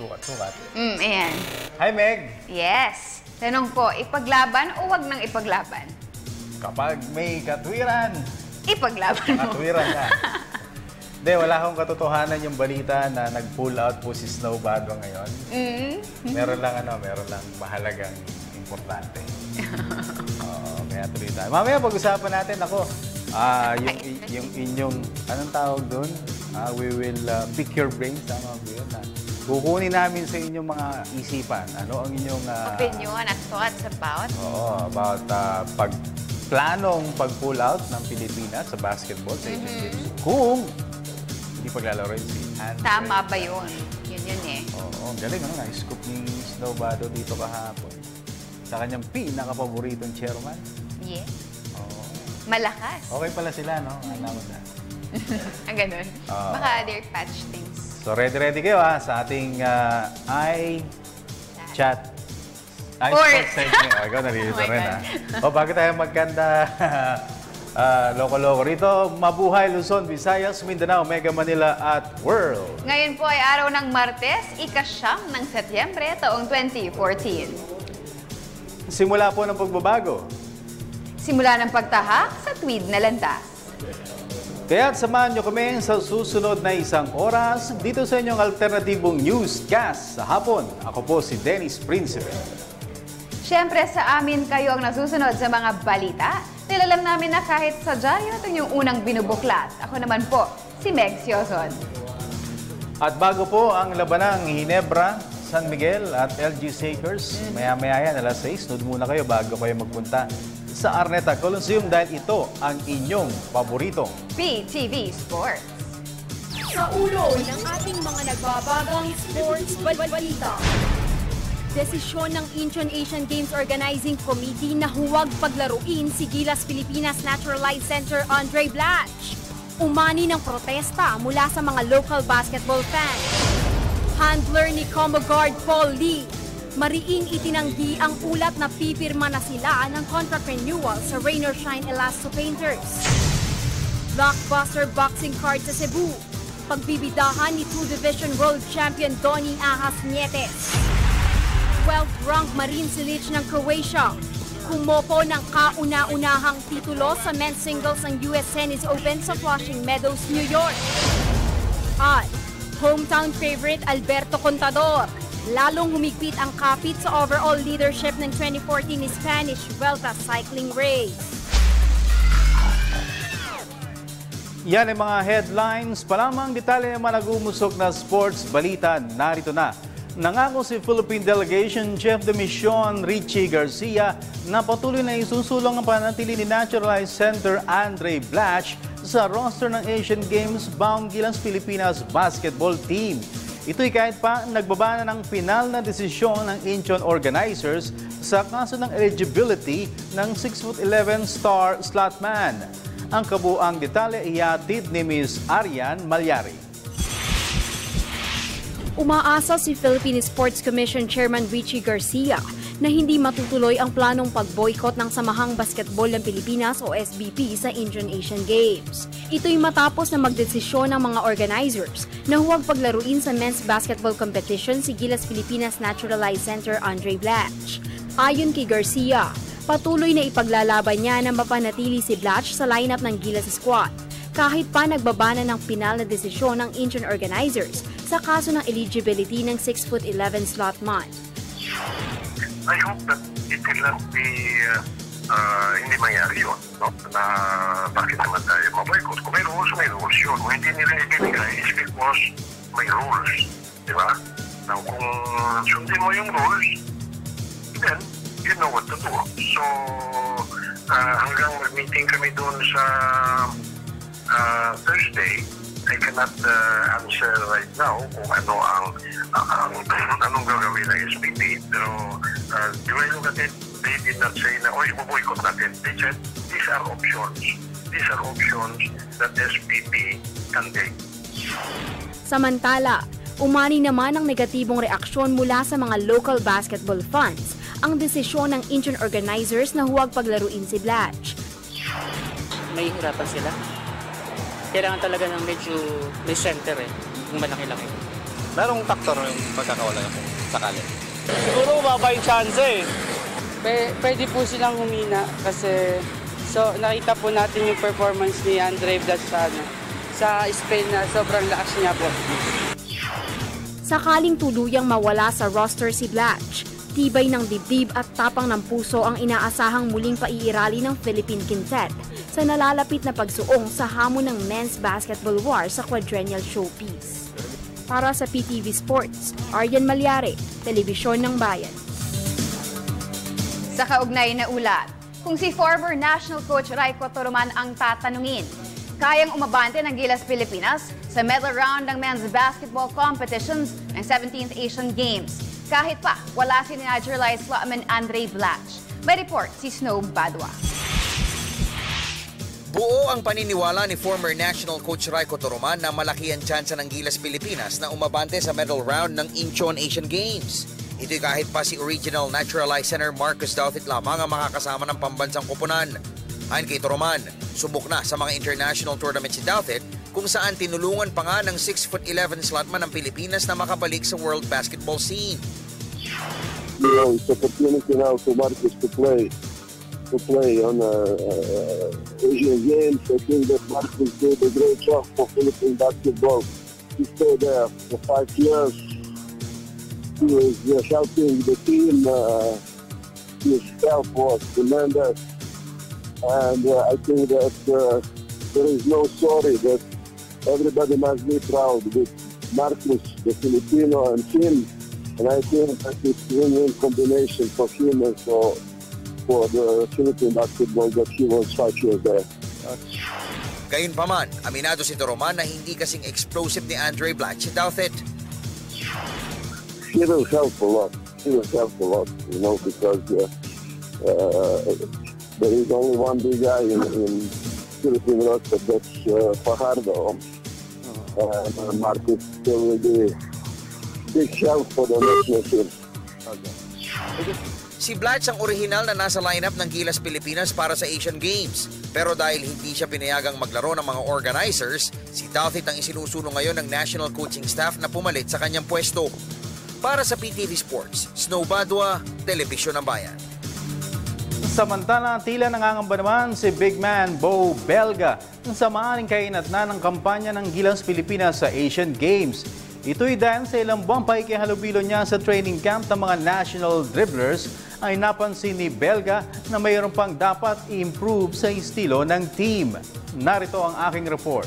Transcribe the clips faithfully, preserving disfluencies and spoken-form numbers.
sukat-sukat. Mm, ayan. Hi, Meg! Yes. Tanong ko, ipaglaban o wag nang ipaglaban? Kapag may katwiran, Ipaglaban mo. katwiran na. Hindi, wala akong katotohanan yung balita na nag-pull out po si Snow Badwa ngayon. Mm. Meron lang ano, meron lang mahalagang importante. Oo, kaya tuloy tayo. Mamaya pag-usapan natin ako, ah, yung, yung inyong, anong tawag doon? Ah, we will uh, pick your brains, tama ba yun? Ah, kukunin namin sa inyong mga isipan. Ano ang inyong... Uh, Opinion at thoughts about? Oo, about uh, pag planong pag-pull out ng Pilipinas sa basketball sa Asian Games. Mm-hmm. Kung hindi paglalaro si Andre. Tama ba yun? Yun yun eh. Oo, ang galing. Ano nga, scoop ni Snow Badwa dito kahapon. Sa kanyang pinaka-paboritong chairman. Yeah. Oo. Malakas. Okay pala sila, no? Alam mo na. Ang ganun. Uh, Baka they're patch things. So, ready-ready kayo ha sa ating uh, i-chat. I-sports segment. Oh, ikaw narito Oh rin ha. O, bago tayo magkanda, uh, loko-loko rito, mabuhay Luzon, Visayas, Mindanao, Mega Manila at World. Ngayon po ay araw ng Martes, ikasyam ng Setyembre, taong twenty fourteen. Simula po ng pagbabago. Simula ng pagtahak sa tweed na landas. Kaya't samahan nyo kami sa susunod na isang oras dito sa inyong alternatibong newscast sa hapon. Ako po si Dennis Principe. Siyempre sa amin kayo ang nasusunod sa mga balita. Nilalam namin na kahit sadya yun itong yung unang binubuklat. Ako naman po, si Meg Sioson. At bago po ang labanang Ginebra, San Miguel at L G Sakers, mm-hmm. maya-maya yan, alas sais, nood muna kayo bago kayo magpunta sa Arneta Coliseum dahil ito ang inyong paboritong P T V Sports. Sa ulo ng ating mga nagbabagang sports balita. Desisyon ng Incheon Asian Games Organizing Committee na huwag paglaruin si Gilas Pilipinas Naturalized Center Andre Blatch. Umani ng protesta mula sa mga local basketball fans. Handler ni Combo Guard Paul Lee, mariing itinanggi ang ulat na pipirma na sila ng contract renewal sa Rain or Shine Elasto Painters. Blockbuster boxing card sa Cebu, pagbibidahan ni two Division World Champion Donnie Ahas Nietes. twelfth ranked Marin Cilic ng Croatia, kumopo ng kauna-unahang titulo sa men's singles ng U S Tennis Open sa Flushing Meadows, New York. At hometown favorite Alberto Contador, lalong humigpit ang kapit sa overall leadership ng twenty fourteen Spanish Vuelta cycling race. Yan ang mga headlines. Palamang detalye ng mga nag-umusok na sports balita. Narito na. Nangako si Philippine Delegation Chef de Mission Richie Garcia na patuloy na isusulong ang panatili ni Naturalized Center Andre Blatch sa roster ng Asian Games bound Gilas Pilipinas basketball team. Ito'y kahit pa nagbaba na ng final na desisyon ng Incheon organizers sa kaso ng eligibility ng six foot eleven star slotman. Ang kabuang detalye ihatid ni Miz Arian Malyari. Umaasa si Philippine Sports Commission Chairman Richie Garcia na hindi matutuloy ang planong pag-boycott ng Samahang Basketball ng Pilipinas o S B P sa Incheon Asian Games. Ito'y matapos na magdesisyon ng mga organizers na huwag paglaruin sa men's basketball competition si Gilas Pilipinas Naturalized Center Andre Blatch. Ayon kay Garcia, patuloy na ipaglalaban niya na mapanatili si Blatch sa lineup ng Gilas squad kahit pa nagbaba na ng pinal na desisyon ng Incheon organizers sa kaso ng eligibility ng six foot eleven slot man. I hope that it will not be, uh, uh, hindi mangyari yun, no? Na bakit naman tayo maboycott. Kung may rules, may rules yun. Kung hindi nila ibinigay, is because may rules. Di ba? Now, kung sundin mo yung rules, then you know what to do. So, uh, hanggang mag-meeting kami doon sa uh, Thursday, I cannot uh, answer right now kung ano ang uh, anong gagawin ng S B P. Pero uh, the way look at it, they did not say na, oh, ibuboycott natin. They said, these are options. These are options that S B P can take. Samantala, umani naman ang negatibong reaksyon mula sa mga local basketball fans ang desisyon ng Incheon organizers na huwag paglaruin si Blatch. May hirapan sila. Kailangan talaga ng medyo may center eh, yung malaki-laki. merong faktor yung pagkakawala kung sakali. Siguro mababa yung chance eh. P- pwede po silang humina kasi so nakita po natin yung performance ni Andre Blas sa, ano, sa Spain na sobrang lakas niya po. Sakaling tuluyang mawala sa roster si Blatch, tibay ng dibdib at tapang ng puso ang inaasahang muling paiirali ng Philippine Quintet sa nalalapit na pagsuong sa hamon ng men's basketball war sa quadrennial showpiece. Para sa P T V Sports, Aryan Malyare, Telebisyon ng Bayan. Sa kaugnay na ulat, kung si former national coach Raiko Toroman ang tatanungin, kayang umabante ng Gilas Pilipinas sa medal round ng men's basketball competitions ng seventeenth Asian Games. Kahit pa, wala si naturalized Slotman Andre Blatch. May report si Snow Badwa. Buo ang paniniwala ni former national coach Raiko Toroman na malaki ang tsansa ng Gilas Pilipinas na umabante sa medal round ng Incheon Asian Games. Ito'y kahit pa si original naturalized center Marcus Douthit lamang ang makakasama ng pambansang koponan. Ayon kay Toroman, subok na sa mga international tournament si Douthit kung saan tinulungan pa nga ng six foot eleven slotman ng Pilipinas na makabalik sa world basketball scene. You know, it's opportunity now for Marcus to play to play on uh, uh, Asian Games. I think that Marcus did a great job for Philippine basketball. He stayed there for five years. He was uh, helping the team. Uh, his help was tremendous. And uh, I think that uh, there is no story that everybody must be proud with Marcus, the Filipino, and him. And I think that it's a win-win combination for him and for, for the Philippine basketball that he was five years there. Gayunpaman, aminado si Toroman na hindi kasing explosive ni Andre Blatch si Douthit. He will help a lot. He will help a lot, you know, because uh, uh, there is only one big guy in, in Philippine roster, that's uh, Fajardo. And uh, Marcus still will be big help for the national team. Okay. Si Blatch ang orihinal na nasa lineup ng Gilas Pilipinas para sa Asian Games. Pero dahil hindi siya pinayagang maglaro ng mga organizers, si Douthit ang isinusulong ngayon ng national coaching staff na pumalit sa kanyang pwesto. Para sa P T V Sports, Snow Badwa, Telebisyon ng Bayan. Samantala, tila nangangamba naman si big man Bo Belga sa maaaring kainat na ng kampanya ng Gilas Pilipinas sa Asian Games. Ito'y dahil sa ilang buwang pakikihalubilo niya sa training camp ng mga national dribblers ay napansin ni Belga na mayroon pang dapat i-improve sa estilo ng team. Narito ang aking report.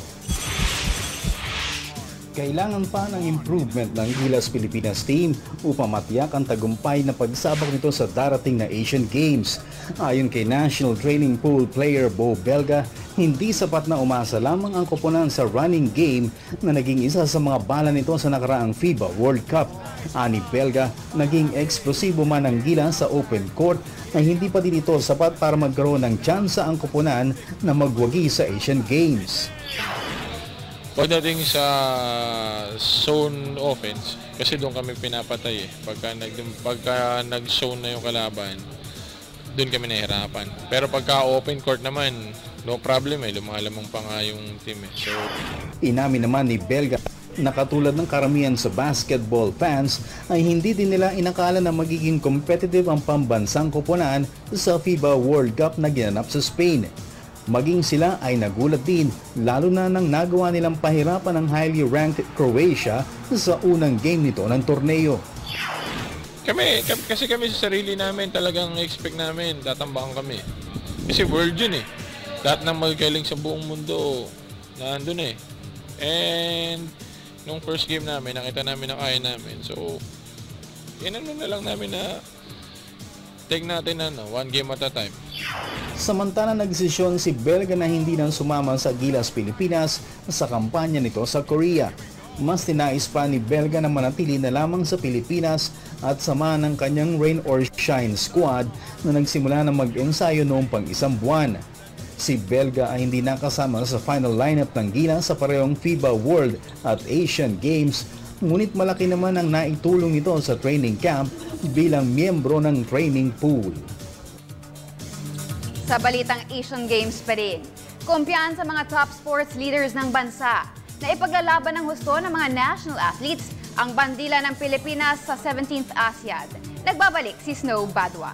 Kailangan pa ng improvement ng Gilas Pilipinas team upang matiyak ang tagumpay na pagsabak nito sa darating na Asian Games. Ayon kay National Training Pool player Bo Belga, hindi sapat na umasa lamang ang koponan sa running game na naging isa sa mga bala nito sa nakaraang FIBA World Cup. Ani Belga, naging eksplosibo man ang Gilas sa open court ay hindi pa din ito sapat para magkaroon ng tsansa ang koponan na magwagi sa Asian Games. Pagdating sa zone offense, kasi doon kami pinapatay eh. Pagka, nag, pagka nag-zone na yung kalaban, doon kami nahihirapan. Pero pagka open court naman, no problem eh. Lumalamang pa nga yung team eh. So, inamin naman ni Belga na katulad ng karamihan sa basketball fans ay hindi din nila inakala na magiging competitive ang pambansang koponan sa FIBA World Cup na ginanap sa Spain. Maging sila ay nagulat din, lalo na nang nagawa nilang pahirapan ng highly ranked Croatia sa unang game nito ng torneo. Kami, kami kasi kami sa sarili namin talagang expect namin, tatambakan kami. Kasi world yun eh. Lahat ng magagaling sa buong mundo, nandun eh. And nung first game namin, nakita namin na kaya namin. So, inano na lang namin na take natin ano, one game at a time. Samantala nagdesisyon si Belga na hindi nang sumama sa Gilas Pilipinas sa kampanya nito sa Korea. Mas tinais pa ni Belga na manatili na lamang sa Pilipinas at sama ng kanyang Rain or Shine squad na nagsimula na mag-ensayo noong pang isang buwan. Si Belga ay hindi nakasama sa final lineup ng Gilas sa parehong FIBA World at Asian Games, ngunit malaki naman ang naitulong ito sa training camp bilang miyembro ng training pool. Sa balitang Asian Games pa rin, kumpiyansa sa mga top sports leaders ng bansa na ipaglalaban ng husto ng mga national athletes ang bandila ng Pilipinas sa seventeenth ASEAN. Nagbabalik si Snow Badwa.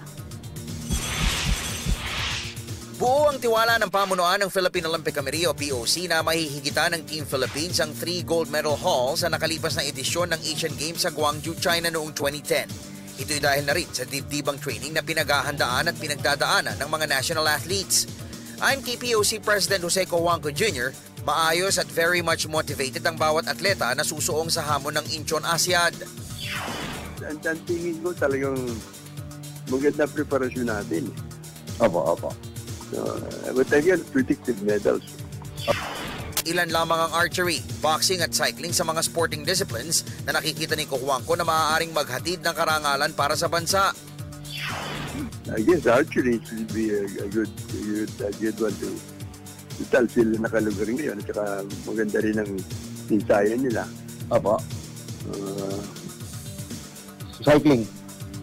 Buo ang tiwala ng pamunuan ng Philippine Olympic Committee o P O C na mahihigitan ng Team Philippines ang three gold medal haul sa nakalipas na edisyon ng Asian Games sa Gwangju, China noong twenty ten. Ito'y dahil na rin sa dibdibang training na pinaghahandaan at pinagdadaanan ng mga national athletes. Ayon kay P O C President Jose Cojuangco Junior, maayos at very much motivated ang bawat atleta na susuong sa hamon ng Incheon ASEAN. Ang tingin ko talagang maganda preparasyon natin. Opo, opo. Uh, but again, predictive medals. Ilan lamang ang archery, boxing at cycling sa mga sporting disciplines na nakikita ni Cojuangco na maaaring maghatid ng karangalan para sa bansa. I guess archery should be a, a good, a good, a good one to total sila nakalugar ngayon at saka maganda rin ang ensayo nila. Opo. Uh, cycling.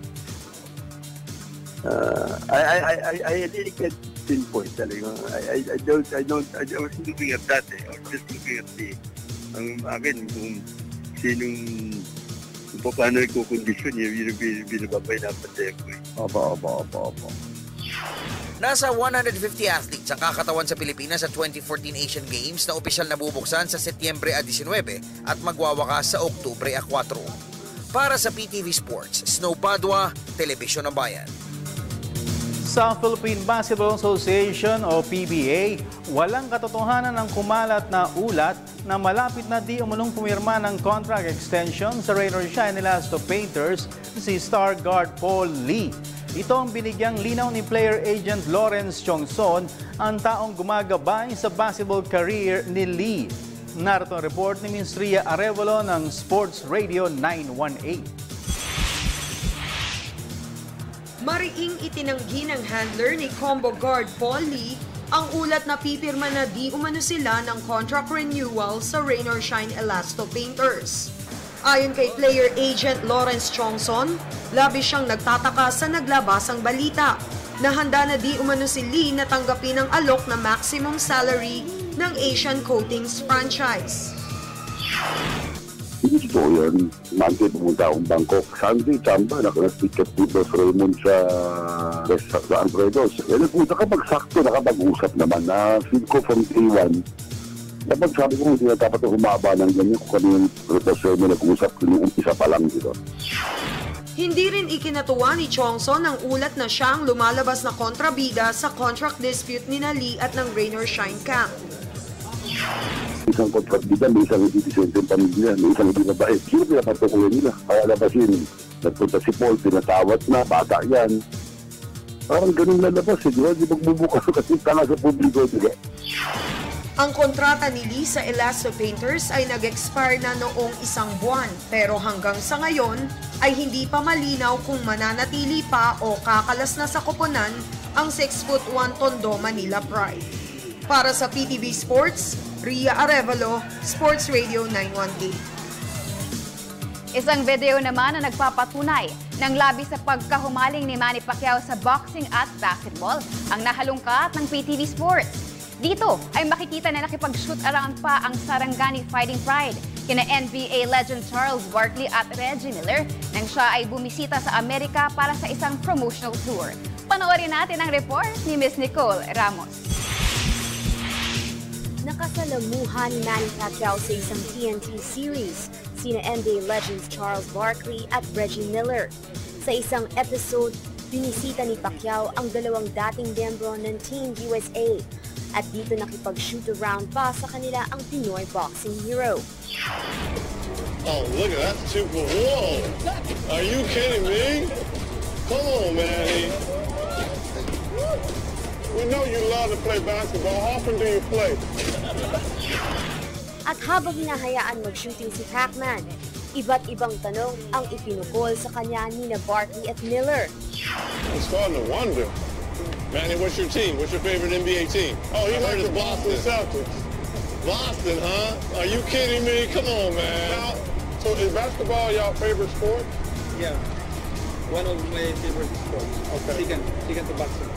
Uh, I, I, I, I, I really can't pinpoint talaga. I, I, I don't, I don't, I was looking at that eh. I was just looking at the, ang akin, kung sinong, kung paano ikukondisyon, yun yung binababay na patay ko eh. Opo, opo, opo, opo. Nasa one hundred fifty athletes ang kakatawan sa Pilipinas sa twenty fourteen Asian Games na opisyal na bubuksan sa Setyembre nineteen at magwawakas sa Oktubre four. Para sa P T V Sports, Snow Padua, Telebisyon ng Bayan. Sa Philippine Basketball Association o P B A, walang katotohanan ng kumalat na ulat na malapit na di umunong pumirma ng contract extension sa Rain or Shine Elasto Painters si star guard Paul Lee. Ito ang binigyang linaw ni player agent Lawrence Chongson, ang taong gumagabay sa basketball career ni Lee. Narito ang report ni Miss Ria Arevalo ng Sports Radio nine one eight. Mariing itinanggi ng handler ni combo guard Paul Lee ang ulat na pipirma na di umano sila ng contract renewal sa Rain or Shine Elasto Painters. Ayon kay player agent Lawrence Chongson, labis siyang nagtataka sa naglabasang balita na handa na di umano si Lee na tanggapin ang alok na maximum salary ng Asian Coatings franchise. Hindi totoo yan. Monday pumunta akong Bangkok. Sunday, Chamba, nakanag-ticket dito sa Raymond sa sa Andredos. Eh, nagpunta kapag sakto, nakapag-usap naman na feel ko from day one. Dapat sabi ko, hindi na dapat humaba ng ganyan kung kami yung reposyo mo nag-usap yung umpisa pa lang dito. Hindi rin ikinatuwa ni Chongson ang ulat na siyang lumalabas na kontrabida sa contract dispute ni Lee at ng Rain or Shine Camp. Isang kontrabida, may isang hindi disente pamilya, may isang hindi mabait. Sino pinapatukulan nila? Kaya labasin, nagpunta si Paul, pinatawat na, bata yan. Parang ganun lalabas, eh, di ba? Di magbubukas kasi tanga sa publiko, di ba? Ang kontrata ni Lee sa Elasto Painters ay nag-expire na noong isang buwan, pero hanggang sa ngayon ay hindi pa malinaw kung mananatili pa o kakalas na sa koponan ang six foot one Tondo Manila Pride. Para sa P T V Sports, Ria Arevalo, Sports Radio nine one eight. Isang video naman na nagpapatunay ng labis sa pagkahumaling ni Manny Pacquiao sa boxing at basketball ang nahalungkat ng P T V Sports. Dito ay makikita na nakipag-shoot around pa ang Sarangani Fighting Pride kina N B A legend Charles Barkley at Reggie Miller nang siya ay bumisita sa Amerika para sa isang promotional tour. Panoorin natin ang report ni Miss Nicole Ramos. Nakasalamuhan ni Manny Pacquiao sa isang T N T series sina N B A legends Charles Barkley at Reggie Miller. Sa isang episode, binisita ni Pacquiao ang dalawang dating miyembro ng Team U S A. At dito nakipag-shoot around pa sa kanila ang Pinoy boxing hero. Oh, look at that super. Whoa! Are you kidding me? Come on, man. We know you love to play basketball. How often do you play? At habang hinahayaan mag-shooting si Pac-Man, iba't ibang tanong ang ipinukol sa kanya ni na Barkley at Miller. I'm starting to wonder. Manny, what's your team? What's your favorite N B A team? Oh, he likes the Boston Celtics. Boston, huh? Are you kidding me? Come on, man. Now, so is basketball your favorite sport? Yeah. One of my favorite sports. Okay. Second, second to boxing.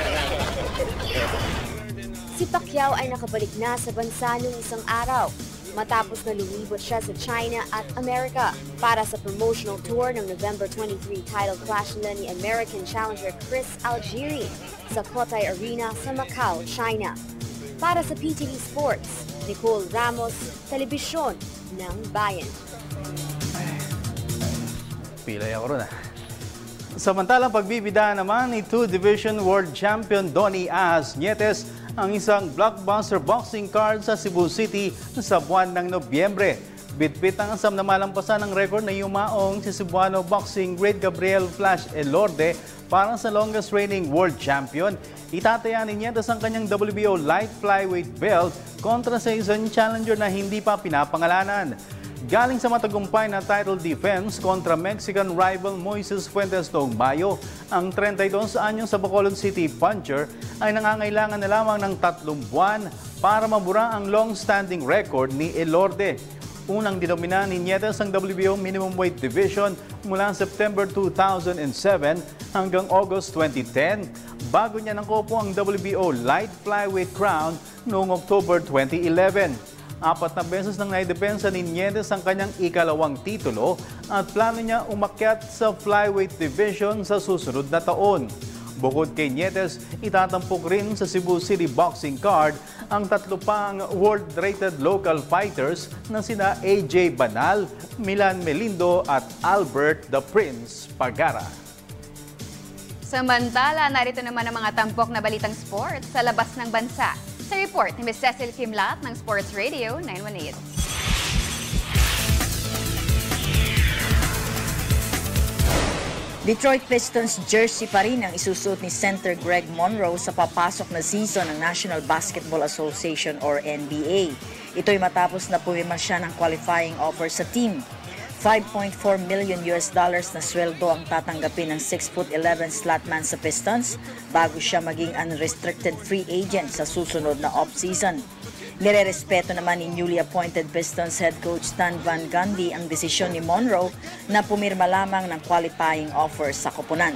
Si Pacquiao ay nakabalik na sa bansa noong isang araw. matapos na lumibot siya sa China at Amerika para sa promotional tour ng November twenty-three title clash nila ni American challenger Chris Algieri sa Cotai Arena sa Macau, China. Para sa P T V Sports, Nicole Ramos, Telebisyon ng Bayan. Pilay ako ron ah. Samantalang pagbibida naman ni two-division world champion Donnie As Nietes ang isang blockbuster boxing card sa Cebu City sa buwan ng Nobyembre. Bitbit ang asam na malampasan ng record na yumaong si Cebuano boxing great Gabriel Flash Elorde para sa longest reigning world champion. Itataya ni Nietes ang kanyang W B O light flyweight belt kontra sa isang challenger na hindi pa pinapangalanan. Galing sa matagumpay na title defense kontra Mexican rival Moises Fuentes noong Mayo, ang thirty-two anyong sa Bacolod City puncher ay nangangailangan na lamang ng tatlong buwan para mabura ang long-standing record ni Elorde. Unang dinomina ni Nietes ang W B O minimum weight division mula September two thousand seven hanggang August twenty ten, bago niya nakupo ang W B O light flyweight crown noong October twenty eleven. Apat na beses nang naidepensa ni Nietes ang kanyang ikalawang titulo at plano niya umakyat sa flyweight division sa susunod na taon. Bukod kay Nietes, itatampok rin sa Cebu City boxing card ang tatlo pang world-rated local fighters na sina A J Banal, Milan Melindo at Albert the Prince Pagara. Samantala, narito naman ang mga tampok na balitang sports sa labas ng bansa. Sa report ni Miz Cecil Kimlat ng Sports Radio nine one eight. Detroit Pistons jersey pa rin ang isusuot ni center Greg Monroe sa papasok na season ng National Basketball Association or N B A. Ito'y matapos na pumirma siya ng qualifying offer sa team. five point four million U S dollars na sweldo ang tatanggapin ng six foot eleven slotman sa Pistons bago siya maging unrestricted free agent sa susunod na off-season. Nirerespeto naman ni newly appointed Pistons head coach Stan Van Gundy ang desisyon ni Monroe na pumirma lamang ng qualifying offer sa koponan.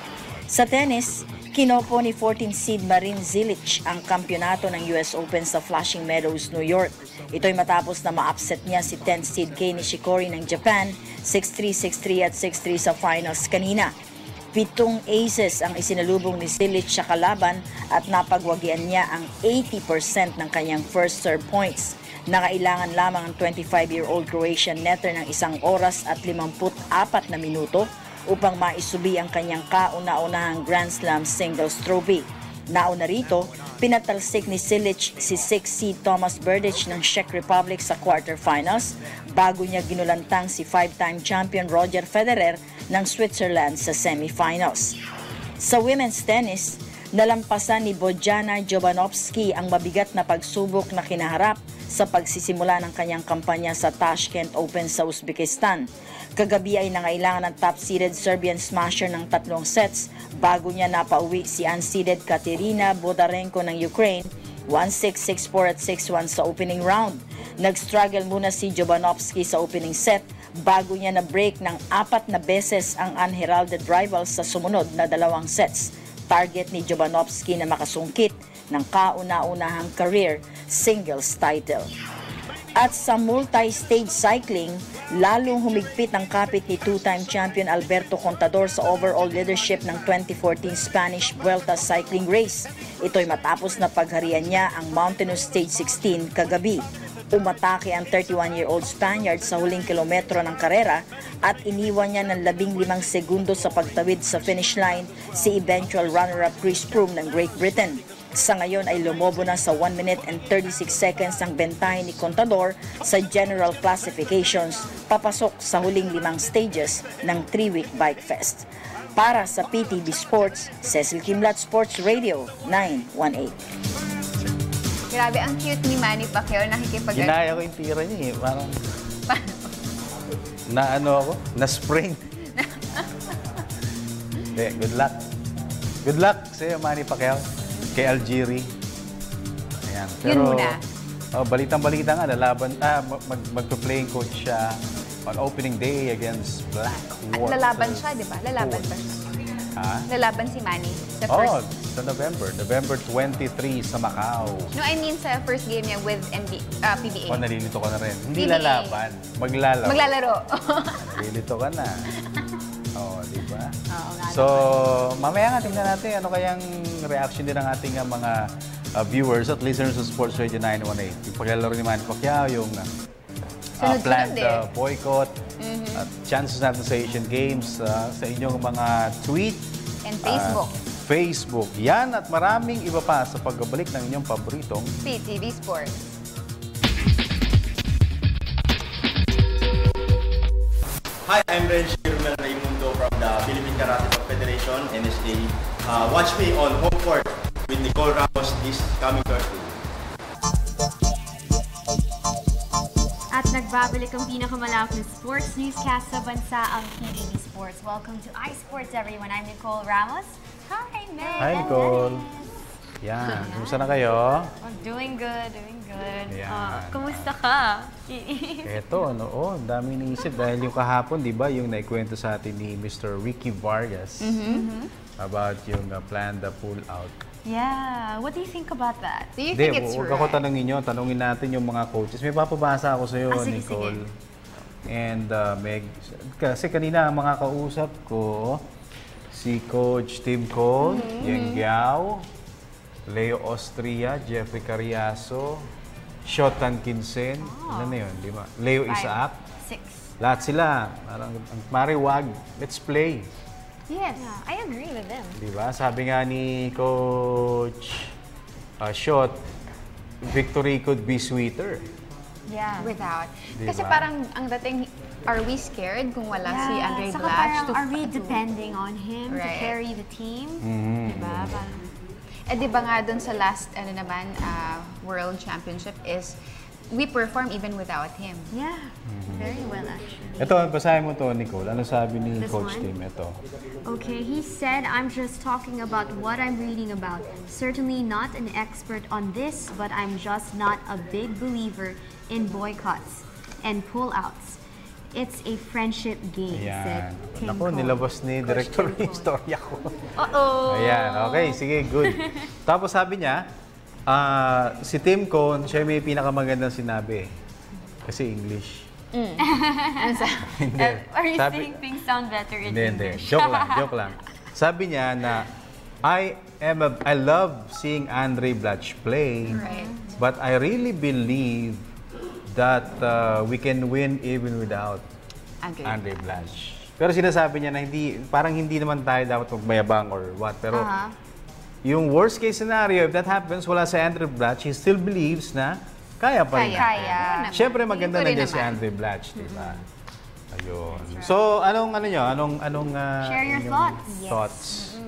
Sa tennis, kinopo ni fourteen seed Marin Cilic ang kampyonato ng U S Open sa Flushing Meadows, New York. Ito'y matapos na ma-upset niya si tenth seed Kei Nishikori ng Japan, six three, six three at six three sa finals kanina. Pitong aces ang isinalubong ni Cilic sa kalaban at napagwagian niya ang eighty percent ng kanyang first serve points. Nakailangan lamang ang twenty-five-year-old Croatian netter ng isang oras at fifty-four na minuto upang maisubi ang kanyang kauna-unahang Grand Slam singles trophy. Nauna rito, pinatalsik ni Cilic si six seed Thomas Berdych ng Czech Republic sa quarterfinals bago niya ginulantang si five-time champion Roger Federer ng Switzerland sa semifinals. Sa women's tennis, nalampasan ni Bojana Jovanovski ang mabigat na pagsubok na kinaharap sa pagsisimula ng kanyang kampanya sa Tashkent Open sa Uzbekistan. Kagabi ay nangailangan ng top-seeded Serbian smasher ng tatlong sets bago niya napauwi si unseeded Katerina Bodarenko ng Ukraine one six, six four at six one sa opening round. Nag-struggle muna si Jovanovski sa opening set bago niya na-break ng apat na beses ang unheralded rivals sa sumunod na dalawang sets. Target ni Jovanovski na makasungkit ng kauna-unahang career singles title. At sa multi-stage cycling, lalong humigpit ang kapit ni two-time champion Alberto Contador sa overall leadership ng twenty fourteen Spanish Vuelta cycling race. Ito'y matapos na pagharian niya ang Mountainous Stage sixteen kagabi. Umatake ang thirty-one-year-old Spaniard sa huling kilometro ng karera at iniwan niya ng labing limang segundo sa pagtawid sa finish line si eventual runner-up Chris Froome ng Great Britain. Sa ngayon ay lumobo na sa one minute and thirty-six seconds ang bentahe ni Contador sa general classifications papasok sa huling limang stages ng three-week Bike Fest. Para sa P T V Sports, Cecil Kimlat, Sports Radio nine one eight. Grabe, ang cute ni Manny Pacquiao nakikipag- Ginaya ko yung tira niya eh. Parang na ano ako? Na-sprain. Okay, good luck. Good luck sa'yo, Manny Pacquiao. Kay Algieri. Ayan. Pero, yun muna. Oh, balitang-balita nga, lalaban, ah, mag, mag-playing coach siya on opening day against Black War. At lalaban siya, di ba? Lalaban ba siya? Ha? Lalaban si Manny. The Oh, first sa November. November twenty-three sa Macau. No, I mean sa first game niya with N B, uh, P B A. O, nalilito ka na rin. Hindi P B A. lalaban. Maglalaro. Maglalaro. Nalilito ka na. Oo, di ba? Oo nga. So, mamaya nga tingnan natin ano kayang reaction din ng ating uh, mga uh, viewers at listeners of Sports Radio nine one eight. Yung paglalaro ni Manny Pacquiao, yung uh, uh, planned uh, boycott, mm-hmm. at chances natin sa Asian Games, uh, sa inyong mga tweet. And Facebook. Uh, Facebook. Yan at maraming iba pa sa pagbabalik ng inyong paboritong P T V Sports. Hi, I'm Renji Romel Raimundo from the Philippine Karate Federation, N S A. Uh, watch me on Home Court with Nicole Ramos this coming Thursday. At nagbabalik ang pinakamalawak na sports newscast sa bansa, ang P T V Sports. Welcome to iSports, everyone. I'm Nicole Ramos. Hi, Meg. Hi, Nicole. Yan. Kumusta na kayo? Oh, doing good, doing good. Yan. Uh, kumusta ka? Eto, ano, oh, ang dami iniisip. Dahil yung kahapon, di ba, yung naikwento sa atin ni Mister Ricky Vargas Mm-hmm. about yung uh, planned uh, pull-out. Yeah. What do you think about that? Do you Hindi, think it's huwag right? ako tanongin nyo. Tanongin natin yung mga coaches. May papabasa ako sa'yo, Ah, sige, Nicole. sige. And uh, Meg. Kasi kanina, mga kausap ko, si Coach Tim Cole, Mm-hmm. Yeng Giao, Leo Austria, Jeffrey Carriazo, Shotan Kinsen, Oh. ano na yun, di ba? Leo Five, Isaac. Six. Lahat sila. Parang, Mare, wag, let's play. Yes, yeah, I agree with them. Di ba? Sabi nga ni Coach uh, Shot, victory could be sweeter. Yeah. Without. Diba? Kasi parang ang dating, are we scared kung wala si Yeah, Andre saka Blatch? parang, to are we to- depending on him to Right. carry the team? Mhm. Diba? Parang, Eh, di ba nga dun sa last, ano naman, uh, World Championship is, we perform even without him. yeah, very well actually. Ito, basahin mo to, Nicole. Ano sabi ni This Coach one? Tim? Ito. Okay, he said, I'm just talking about what I'm reading about. Certainly not an expert on this, but I'm just not a big believer in boycotts and pullouts. It's a friendship game, said Ayan. Tim Naku, Cole. nilabas ni Director yung istorya ko. Uh-oh! Ayan, okay, sige, good. Tapos sabi niya, ah, si Tim Cone, siya may pinakamagandang sinabi. Kasi English. Ano sa- Hindi. Are you Sabi- saying things sound better in Hindi, hindi. English? Joke lang, joke lang. Sabi niya na, I am a, I love seeing Andre Blatch play, Right. but I really believe that uh, we can win even without Andre. Andre Blatch. Pero sinasabi niya na hindi, parang hindi naman tayo dapat magmayabang or what. Pero Aha. yung worst case scenario, if that happens, wala si Andre Blatch, he still believes na kaya pa rin. Kaya. natin. Kaya. Siyempre Feeling maganda ko na rin dyan si naman. Andre Blatch, di ba? Ayun. So, anong ano nyo? Anong, anong uh, Share your inyong thoughts. Yes. thoughts?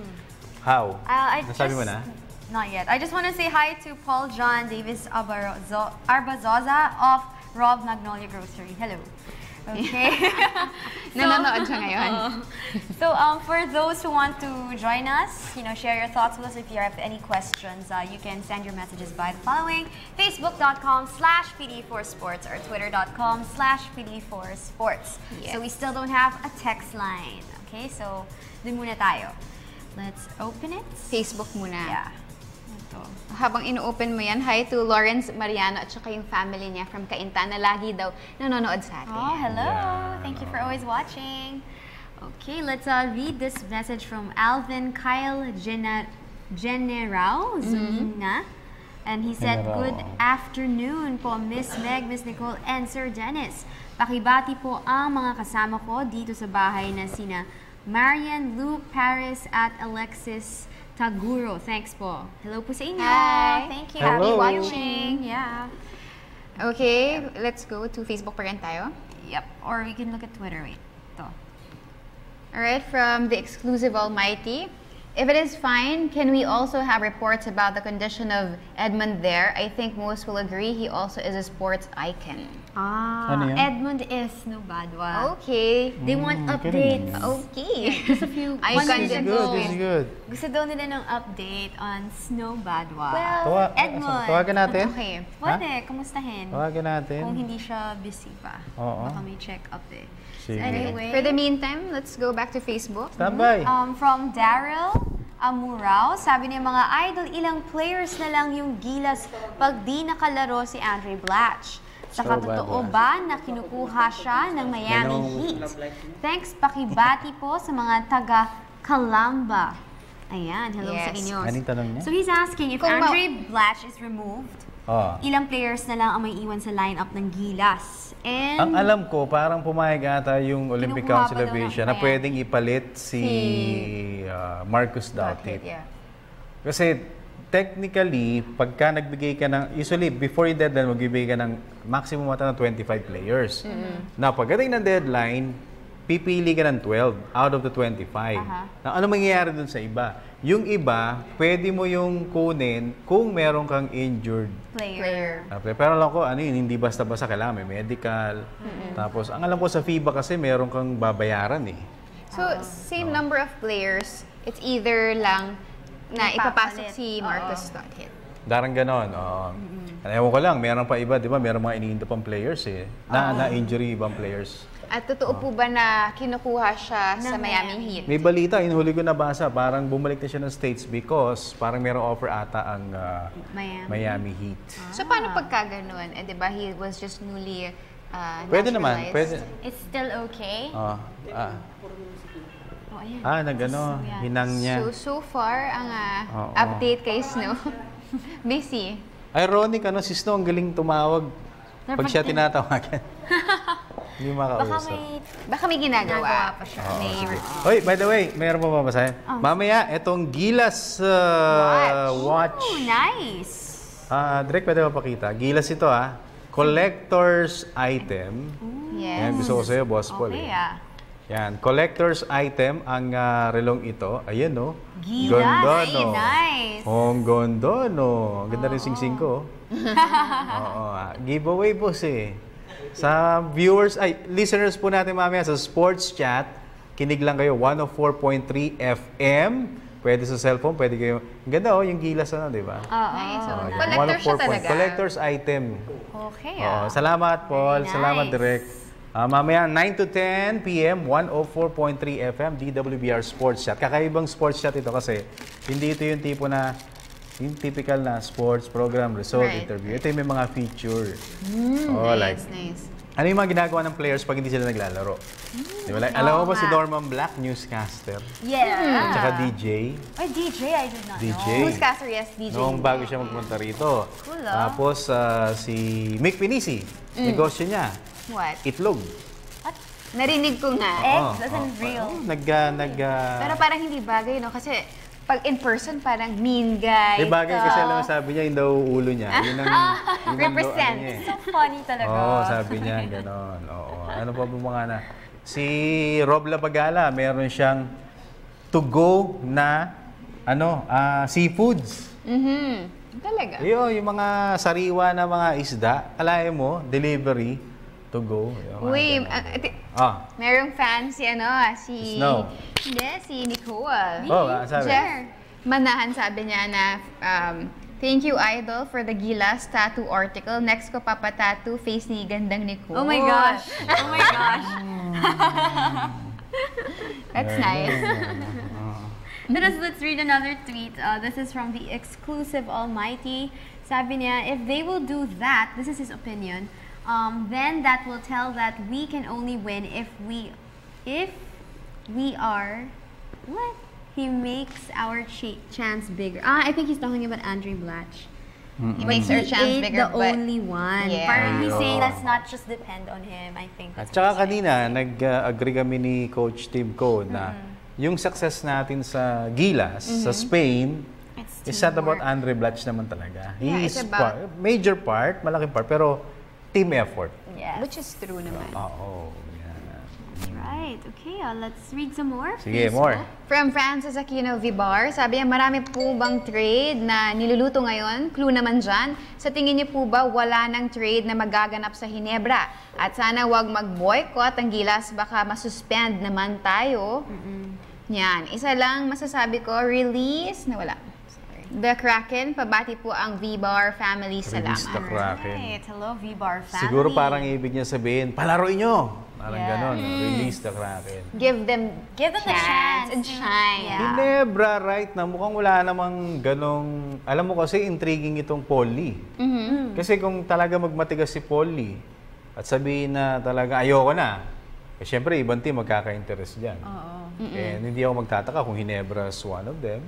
How? Uh, I Nasabi just, mo na? Not yet. I just want to say hi to Paul John Davis Abarzo- Arbazoza of Rob Magnolia Grocery. Hello. Okay. Nanonood siya ngayon. uh, so um, for those who want to join us, you know, share your thoughts with us. If you have any questions, uh, you can send your messages by the following: facebook.com slash PD4Sports or twitter.com slash PD4Sports. Yes. So we still don't have a text line. Okay, so dun muna tayo. Let's open it. Facebook muna. Yeah. Ito. Habang ino-open mo yan, hi to Lawrence Mariano at saka yung family niya from Cainta na lagi daw nanonood sa atin. Oh, hello. Yeah. Thank you for always watching. Okay, let's uh, read this message from Alvin Kyle Gener General Zuna. And he said, General. good afternoon po, Miss Meg, Miss Nicole, and Sir Dennis. Pakibati po ang mga kasama ko dito sa bahay na sina Marian, Luke, Paris, at Alexis Taguro. Thanks po. Hello po sa inyo. Hi. Thank you. Hello. Happy watching. Yeah. Okay, let's go to Facebook pa rin tayo. Yep. Or we can look at Twitter. Wait. Ito. Alright, from the exclusive Almighty. If it is fine, can we also have reports about the condition of Edmund there? I think most will agree he also is a sports icon. Ah, Ano yan? Edmund is no badwa. Okay. They want Mm, updates. ganun. Okay. Just a few Icon months This is din ago. good, this is good. Gusto daw nila ng update on Snow Badwa. Well, Tawa- Edmund. Tawagan natin? Okay. Pwede, kumustahin? Tawagan natin. Kung hindi siya busy pa. Oo. Baka may check-up eh. Sige. Anyway. For the meantime, let's go back to Facebook. Standby. Um, from Daryl Amurao. Sabi niya, mga idol, ilang players na lang yung Gilas pag di nakalaro si Andre Blatch. Saka So, totoo bad, ba na kinukuha siya ng Miami Ganun. Heat? Thanks, pakibati po sa mga taga Calamba. Ayan, hello sa Yes. inyo. Anong tanong niya? So he's asking, if Kung ma- Andre Blatch is removed, Oh. ilang players na lang ang may iwan sa lineup ng Gilas? And Ang alam ko, parang pumayag ata yung Olympic Kinukuha Council pa of daw ng Asia na Miami. pwedeng ipalit si, uh, Marcus Douthit. Yeah. Kasi technically, pagka nagbigay ka ng, usually before yung deadline, magbibigay ka ng maximum ata ng twenty-five players. Na pagdating ng deadline, pipili ka ng twelve out of the twenty-five. Aha. Na ano mangyayari dun sa iba? Yung iba, pwede mo yung kunin kung meron kang injured player. na player. Pero alam ko, ano yun, hindi basta-basta kailangan may medical. Tapos, ang alam ko sa FIBA kasi meron kang babayaran eh. So, same number of players, it's either lang na ipapasok si Marcus Douthit. Darang ganon. Oo. Ewan ko lang, meron pa iba, di ba? Meron mga iniinda pang players eh. Na, na-injury ibang players. At totoo po ba na kinukuha siya sa Miami Heat? May balita, inhuli ko nabasa, parang bumalik na siya ng States because parang merong offer ata ang uh, Miami. Miami Heat. So, paano pagka ganun? Eh, di ba, he was just newly uh, Pwede naman, naturalized. pwede. It's still okay? Oh, ah, Oh, ayan. ah nagano, Yeah. hinang niya. So, so far, ang uh, Oo. update kay Snow, busy. Ironic, ano, si Snow ang galing tumawag pag siya tinatawagan. Hindi Baka makausap. may Baka may ginagawa. nagawa pa siya. Oo, May sige. Oy, by the way, mayroon pa ba basahin? Oh. Mamaya, etong Gilas uh, watch. Oh, nice. Ah, direct pwede ba pakita? Gilas ito ah. Collector's item. Yes. Yan, gusto ko sa'yo, Boss Paul. Okay eh. ah. Yan, collector's item ang ah, relong ito. Ayan no. Gilas. Ganda Ay, no. nice. Oh, ang ganda no. Ang ganda rin sing-sing ko. Oo, ah. Giveaway boss eh. Sa viewers, ay, listeners po natin mamaya sa sports chat, kinig lang kayo, one oh four point three F M. Pwede sa cellphone, pwede kayo. Ang ganda oh, yung Gilas ano, di ba? Oo. Nice. So, Oh, yan. collector siya one oh four point- talaga. Collector's item. Okay Oo, ah. salamat, Paul. Very Salamat, nice. Direk. Ah, mamaya, nine to ten P M, one oh four point three F M, D W B R Sports Chat. Kakaibang sports chat ito kasi hindi ito yung tipo na, yung typical na sports program, result, Right. interview. Ito yung may mga feature. Mm, Oh, nice, like, nice. ano yung mga ginagawa ng players pag hindi sila naglalaro? Di ba? Like, alam mo ba si Norman Black, newscaster? Yeah. Tsaka D J. Ay, D J, I did not D J. know. Newscaster, yes, D J. Noong bago siya magpunta rito. Cool, ah. Tapos, ah, si Mick Pinisi, negosyo niya, What? itlog. Narinig ko nga. Oo, Eggs, that's oo. real. Nag, ah, nag, ah, Pero parang hindi bagay, no? Kasi pag in person, parang mean guy. May bagay ka. kasi alam mo sabi niya, yung daw ulo niya. Yun ang, yun ang Represent. ano niya eh. So funny talaga. Oo, sabi niya, gano'n. Oo. Ano pa ba mga na? Si Rob Labagala, meron siyang to go na ano, ah, seafoods. Mhm. Talaga. Iyo, yung mga sariwa na mga isda, alaye mo, delivery, to go. Yung mga Uy, ganun. ah, ati- ah, merong fan si ano, ah, si... Snow. Hindi, si Nicole. Oh, ah, sabi. Jeff Manahan sabi niya na, um, thank you, Idol, for the Gilas tattoo article. Next ko papatattoo face ni Gandang Nicole. Oh my gosh. Oh my gosh. That's nice. Let us, let's read another tweet. Uh, this is from the exclusive Almighty. Sabi niya, if they will do that, this is his opinion, um, then that will tell that we can only win if we, if we are, what? He makes our ch chance bigger. Ah, I think he's talking about Andre Blatch. He But makes he our chance ain't bigger, the but- only one. Yeah. Parang he's Oo. saying let's not just depend on him. I think At that's saka what he's kanina, nag-agree kami ni Coach Tim Co na yung success natin sa Gilas, sa Spain, It's is not about teamwork. Andre Blatch naman talaga. Yeah, He it's is about- part, major part, malaking part, pero team effort. Yes. Which is true naman. Oo. Right. Okay, uh, let's read some more. Sige, Facebook. more. From Francis Aquino Vibar, sabi niya, marami po bang trade na niluluto ngayon? Clue naman dyan. Sa tingin niyo po ba wala nang trade na magaganap sa Hinebra? At sana wag mag-boycott ang Gilas, baka masuspend naman tayo. Yan. Isa lang masasabi ko, release na wala. Sorry. The Kraken, pabati po ang V-Bar family. Release the Salamat. Kraken. Right. Hello, V-Bar family. Siguro parang ibig niya sabihin, palaroin nyo! Parang Yeah. ganon. Mm. Release the Kraken. Give them, Give them the chance and shine. Ginebra, right na mukhang wala namang ganong... Alam mo kasi, intriguing itong Paul Lee. Mhm. Kasi kung talaga magmatigas si Paul Lee at sabihin na talaga ayoko na, eh syempre ibang team magkaka-interest dyan. Oo. And hindi ako magtataka kung Ginebra's one of them.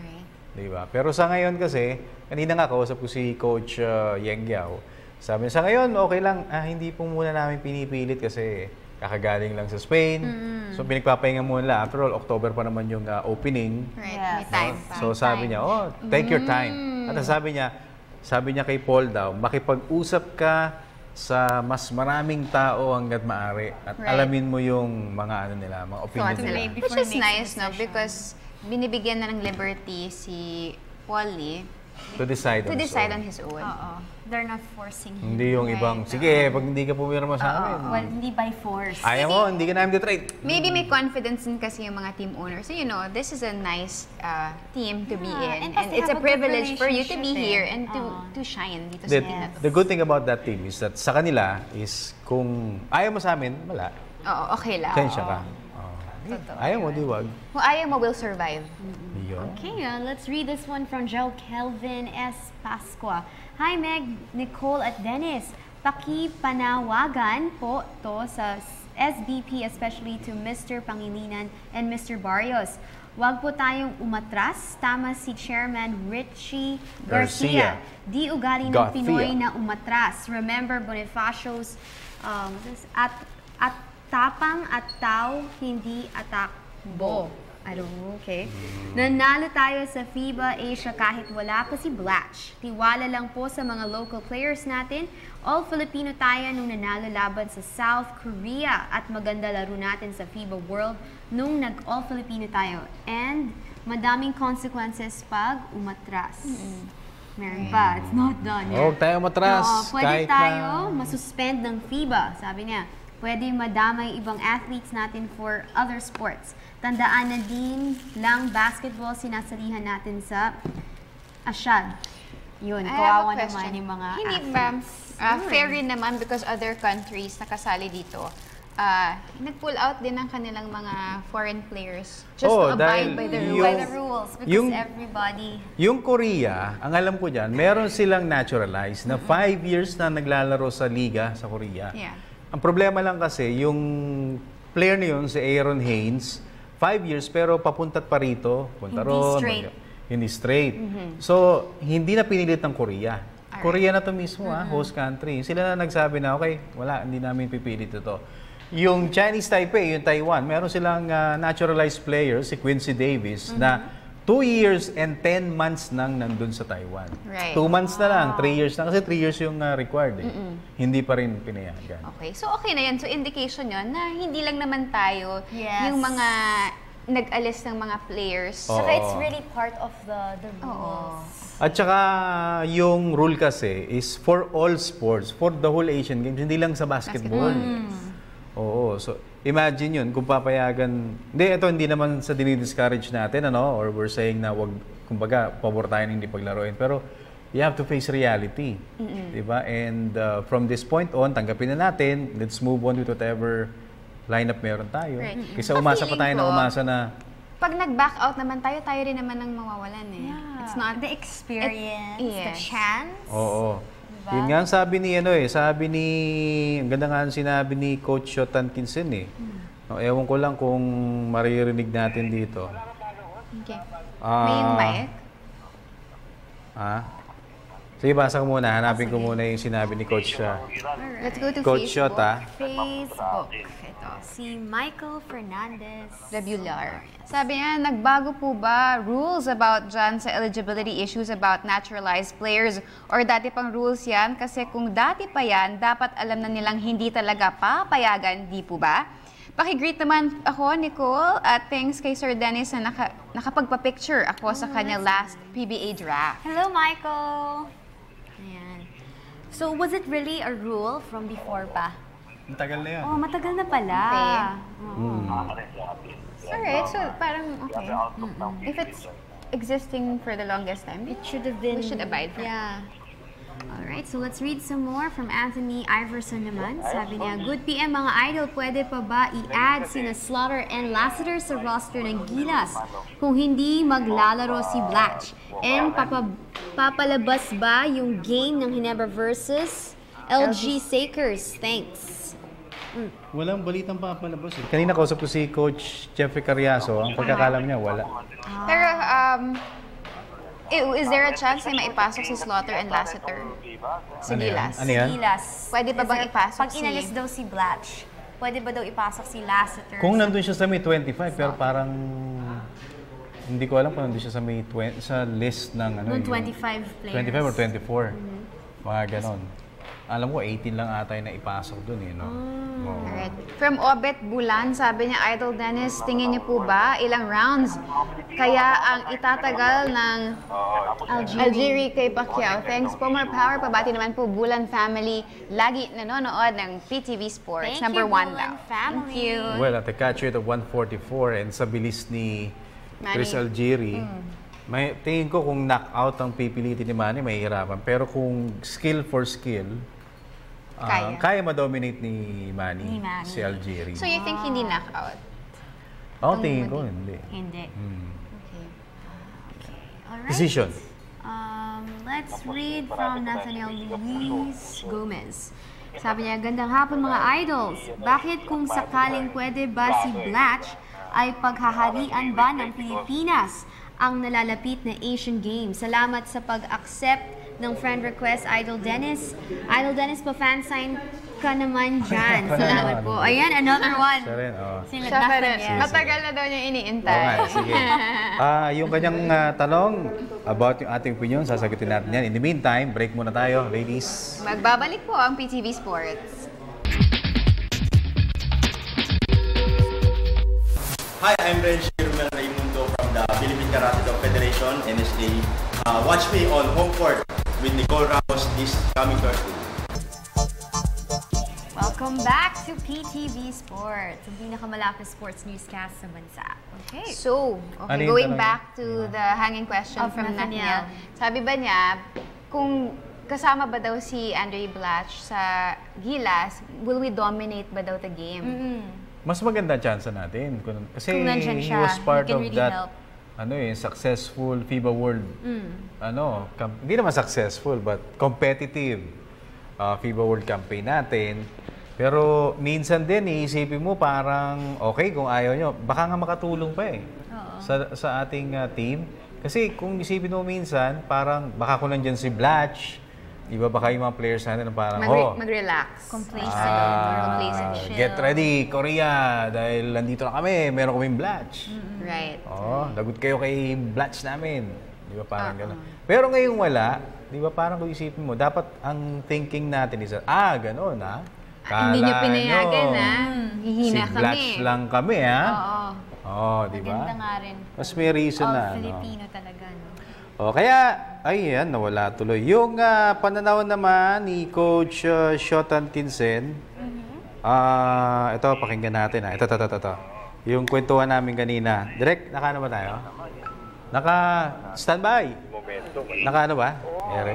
Diba? Pero sa ngayon kasi, kanina nga kausap ko si Coach uh, Yeng Giao. Sabi niya, sa ngayon, okay lang. Ah, hindi po muna namin pinipilit kasi kakagaling lang sa Spain. Mm-hmm. So, pinagpapahinga muna lang. After all, October pa naman yung uh, opening. Right, may time pa. So, sabi niya, oh, take your time. At sabi niya, sabi niya kay Paul daw, makipag-usap ka sa mas maraming tao hanggat maaari. At Right. alamin mo yung mga ano nila, mga opinion Thoughts nila. nila. Which is nice, no? Because binibigyan na ng liberty si Paul Lee To decide to on his decide own. on his own. Oo. They're not forcing him. Hindi yung ibang, sige, pag hindi ka pumirma sa amin. Well, hindi by force. Ayaw mo, hindi ka namin detrade. Maybe may confidence din kasi yung mga team owners. So, you know, this is a nice uh, team to be Yeah, in. and And, kasi it's a have a good privilege for you to be relationship here eh. and to Oo. to shine dito The, sa team na to. the good thing about that team is that sa kanila is kung ayaw mo sa amin, wala. Oo, okay lang. Tensya Oo. ka. Oh. Ayaw mo, di wag. Kung ayaw mo, will survive. Yun. Okay, uh, let's read this one from Joe Kelvin S. Pasqua. Hi, Meg, Nicole at Dennis. Pakipanawagan po to sa S B P, especially to Mister Pangilinan and Mister Barrios. Huwag po tayong umatras. Tama si Chairman Richie Garcia. Garcia. Di ugali ng Garcia. Pinoy na umatras. Remember Bonifacio's um, this, at, at tapang at tao, hindi atakbo. I don't know, okay. Nanalo tayo sa FIBA Asia kahit wala pa si Blatch. Tiwala lang po sa mga local players natin. All Filipino tayo nung nanalo laban sa South Korea at maganda laro natin sa FIBA World nung nag-all Filipino tayo. And madaming consequences pag umatras. Meron pa, it's not done yet. Huwag tayo matras. Oo, pwede kahit tayo na... masuspend ng FIBA, sabi niya. Pwede madamay ibang athletes natin for other sports. Tandaan na din lang basketball sinasalihan natin sa Asyad. Yun, I have a kawawa question. naman yung mga Hindi ba, athletes. uh, fair rin naman because other countries nakasali dito, uh, nag-pull out din ng kanilang mga foreign players just Oh, to dahil abide by the yung- rules. By the rules, because Yung- everybody... Yung Korea, ang alam ko dyan, meron silang naturalized na five years na naglalaro sa liga sa Korea. Yeah. Ang problema lang kasi, yung player na yun, si Aaron Haynes, five years pero papuntat pa rito, punta Hindi ron, straight. mag- hindi straight. Mhm. So, hindi na pinilit ng Korea. Korea na to mismo, ah, host country. Sila na nagsabi na, okay, wala, hindi namin pipilit ito. Yung Chinese Taipei, yung Taiwan, meron silang ah, naturalized player, si Quincy Davis, na two years and ten months nang nandun sa Taiwan. Right. Two months na lang, three years na. Kasi three years yung ah, required eh. Hindi pa rin pinayagan. Okay, so okay na yan. So indication yon na hindi lang naman tayo Yes. yung mga nag-alis ng mga players. Oo. Saka it's really part of the, the rules. At saka yung rule kasi is for all sports, for the whole Asian Games, hindi lang sa basketball. Oo, so imagine yun, kung papayagan, hindi, ito hindi naman sa dinidiscourage natin, ano, or we're saying na wag, kumbaga, pabor tayo ng hindi paglaruin, pero you have to face reality. Diba? And uh, from this point on, tanggapin na natin, let's move on with whatever lineup meron tayo. Right. Kasi umasa pa tayo na Feeling ko, umasa na Pag nag-back out naman tayo, tayo rin naman ang mawawalan eh. It's not the experience, the yes. chance. Oo. Diba? Yun nga ang sabi ni ano eh, sabi ni ang ganda nga ang sinabi ni Coach Shotan Kinsen eh. No, ewan ko lang kung maririnig natin dito. Okay. Ah, May yung mic? Ah. Sige, basa ko muna. Hanapin ko muna yung sinabi ni Coach uh, Let's go to Coach Facebook. Shota. Facebook. Ito, si Michael Fernandez Rebular. Sabi niya, nagbago po ba rules about dyan sa eligibility issues about naturalized players? Or dati pang rules yan? Kasi kung dati pa yan, dapat alam na nilang hindi talaga papayagan, di po ba? Pakigreet naman ako, Nicole, at thanks kay Sir Dennis na naka, nakapagpa-picture ako sa kanya last P B A draft. Hello, Michael! Ayan. So, was it really a rule from before pa? Matagal na yun. Oh, matagal na pala. Okay. Mm. Alright, so parang okay. If it's existing for the longest time, It should have been... we should abide by it. Yeah. Alright, so let's read some more from Anthony Iverson naman. Sabi niya, good P M mga idol, pwede pa ba i-add sina Slaughter and Lassiter sa roster ng Gilas kung hindi maglalaro si Blatch? And papa, papalabas ba yung game ng Ginebra versus L G Sakers? Thanks. Mm. Walang balitang papalabas eh. Kanina kausap ko si Coach Jeffrey Carriazo, ang pagkakalam niya wala. Pero, um, is there a chance na maipasok si Slaughter and Lassiter? Si Ano yan? Gilas. Ano yan? Gilas. Pwede pa bang ipasok Pag si... inalis daw si Blatch, pwede ba daw ipasok si Lassiter? Kung nandun siya sa may twenty-five, pero parang hindi ko alam kung nandun siya sa may twenty, sa list ng ano Noong yung twenty-five players. twenty-five or twenty-four. Mm-hmm. Mga ganon. Alam ko, eighteen lang ata yung naipasok dun eh, no? Mm. Oh. Alright. From Obet Bulan, sabi niya, Idol Dennis, tingin niyo po ba ilang rounds kaya ang itatagal ng Algeria kay Pacquiao? Thanks po, more power. Pabati naman po Bulan family. Lagi nanonood ng P T V Sports. Thank Number you, one Bulan daw. family. Thank you. Well, at the catch rate of one forty-four and sa bilis ni Chris Manny. Algieri, Mm. may, tingin ko kung knockout ang pipilitin ni Manny, may hirapan. Pero kung skill for skill, uh, Kaya. kaya ma-dominate ni Manny, Ni Manny. si Algieri. So you think hindi knockout? Ako tingin ko, hindi. Hindi. Hmm. Okay. Alright. Decision. Um, let's read from Nathaniel Luis Gomez. Sabi niya, gandang hapon mga idols. Bakit kung sakaling pwede ba si Blatch ay paghaharian ba ng Pilipinas ang nalalapit na Asian Games? Salamat sa pag-accept ng friend request, Idol Dennis. Idol Dennis, pa-fan sign ka naman dyan. Salamat po. Ayan, another one. Siya rin, oh. Sila Siya pa rin. Nathaniel. Matagal na daw niya iniintay. Okay, sige. Ah, yung kanyang ah, tanong about yung ating opinion, sasagutin natin yan. In the meantime, break muna tayo, ladies. Magbabalik po ang P T V Sports. Hi, I'm Renji Raimundo from the Philippine Karate Dog Federation, N S A. Uh, watch me on Home Court with Nicole Ramos this coming Thursday. Welcome back to P T V Sports, ang pinakamalapit sports newscast sa bansa. Okay. So, okay, Ano going yung back to the hanging question Of from Nathaniel. Nathaniel. Sabi ba niya, kung kasama ba daw si Andre Blatch sa Gilas, will we dominate ba daw the game? Mm-hmm. Mas maganda chance natin. Kung- Kasi Kung nandyan he siya, was part he can of really that help. ano eh, successful FIBA World, Mm. ano, cam- hindi naman successful, but competitive uh, FIBA World campaign natin. Pero minsan din, iisipin mo parang, okay, kung ayaw nyo, baka nga makatulong pa eh sa, sa ating uh, team. Kasi kung isipin mo minsan, parang baka kung nandyan si Blatch, di ba baka yung mga players natin na parang, Mag- oh, mag-relax. Complacent. ah, Complacent. Chill. get ready, Korea, dahil nandito na kami, meron kaming Blatch. Right. Oh, lagot kayo kay Blatch namin. Di ba parang gano'n. Pero ngayong wala, di ba parang kung isipin mo, dapat ang thinking natin is, ah, gano'n ah. Kala Hindi niyo pinayagan nyo, ah. Hihina si kami. Blatch lang kami ah. Oo. Oh, di ba? Maganda nga rin. Mas may reason All na. No? Filipino talaga, no? O, kaya, ayan, nawala tuloy. Yung uh, pananaw naman ni Coach uh, Shotan Tinsen, ah, ito, pakinggan natin. Ah. Ito, ito, ito, ito. Yung kwentuhan namin kanina. Direk, naka ano ba tayo? Naka standby. Naka ano ba? Ere?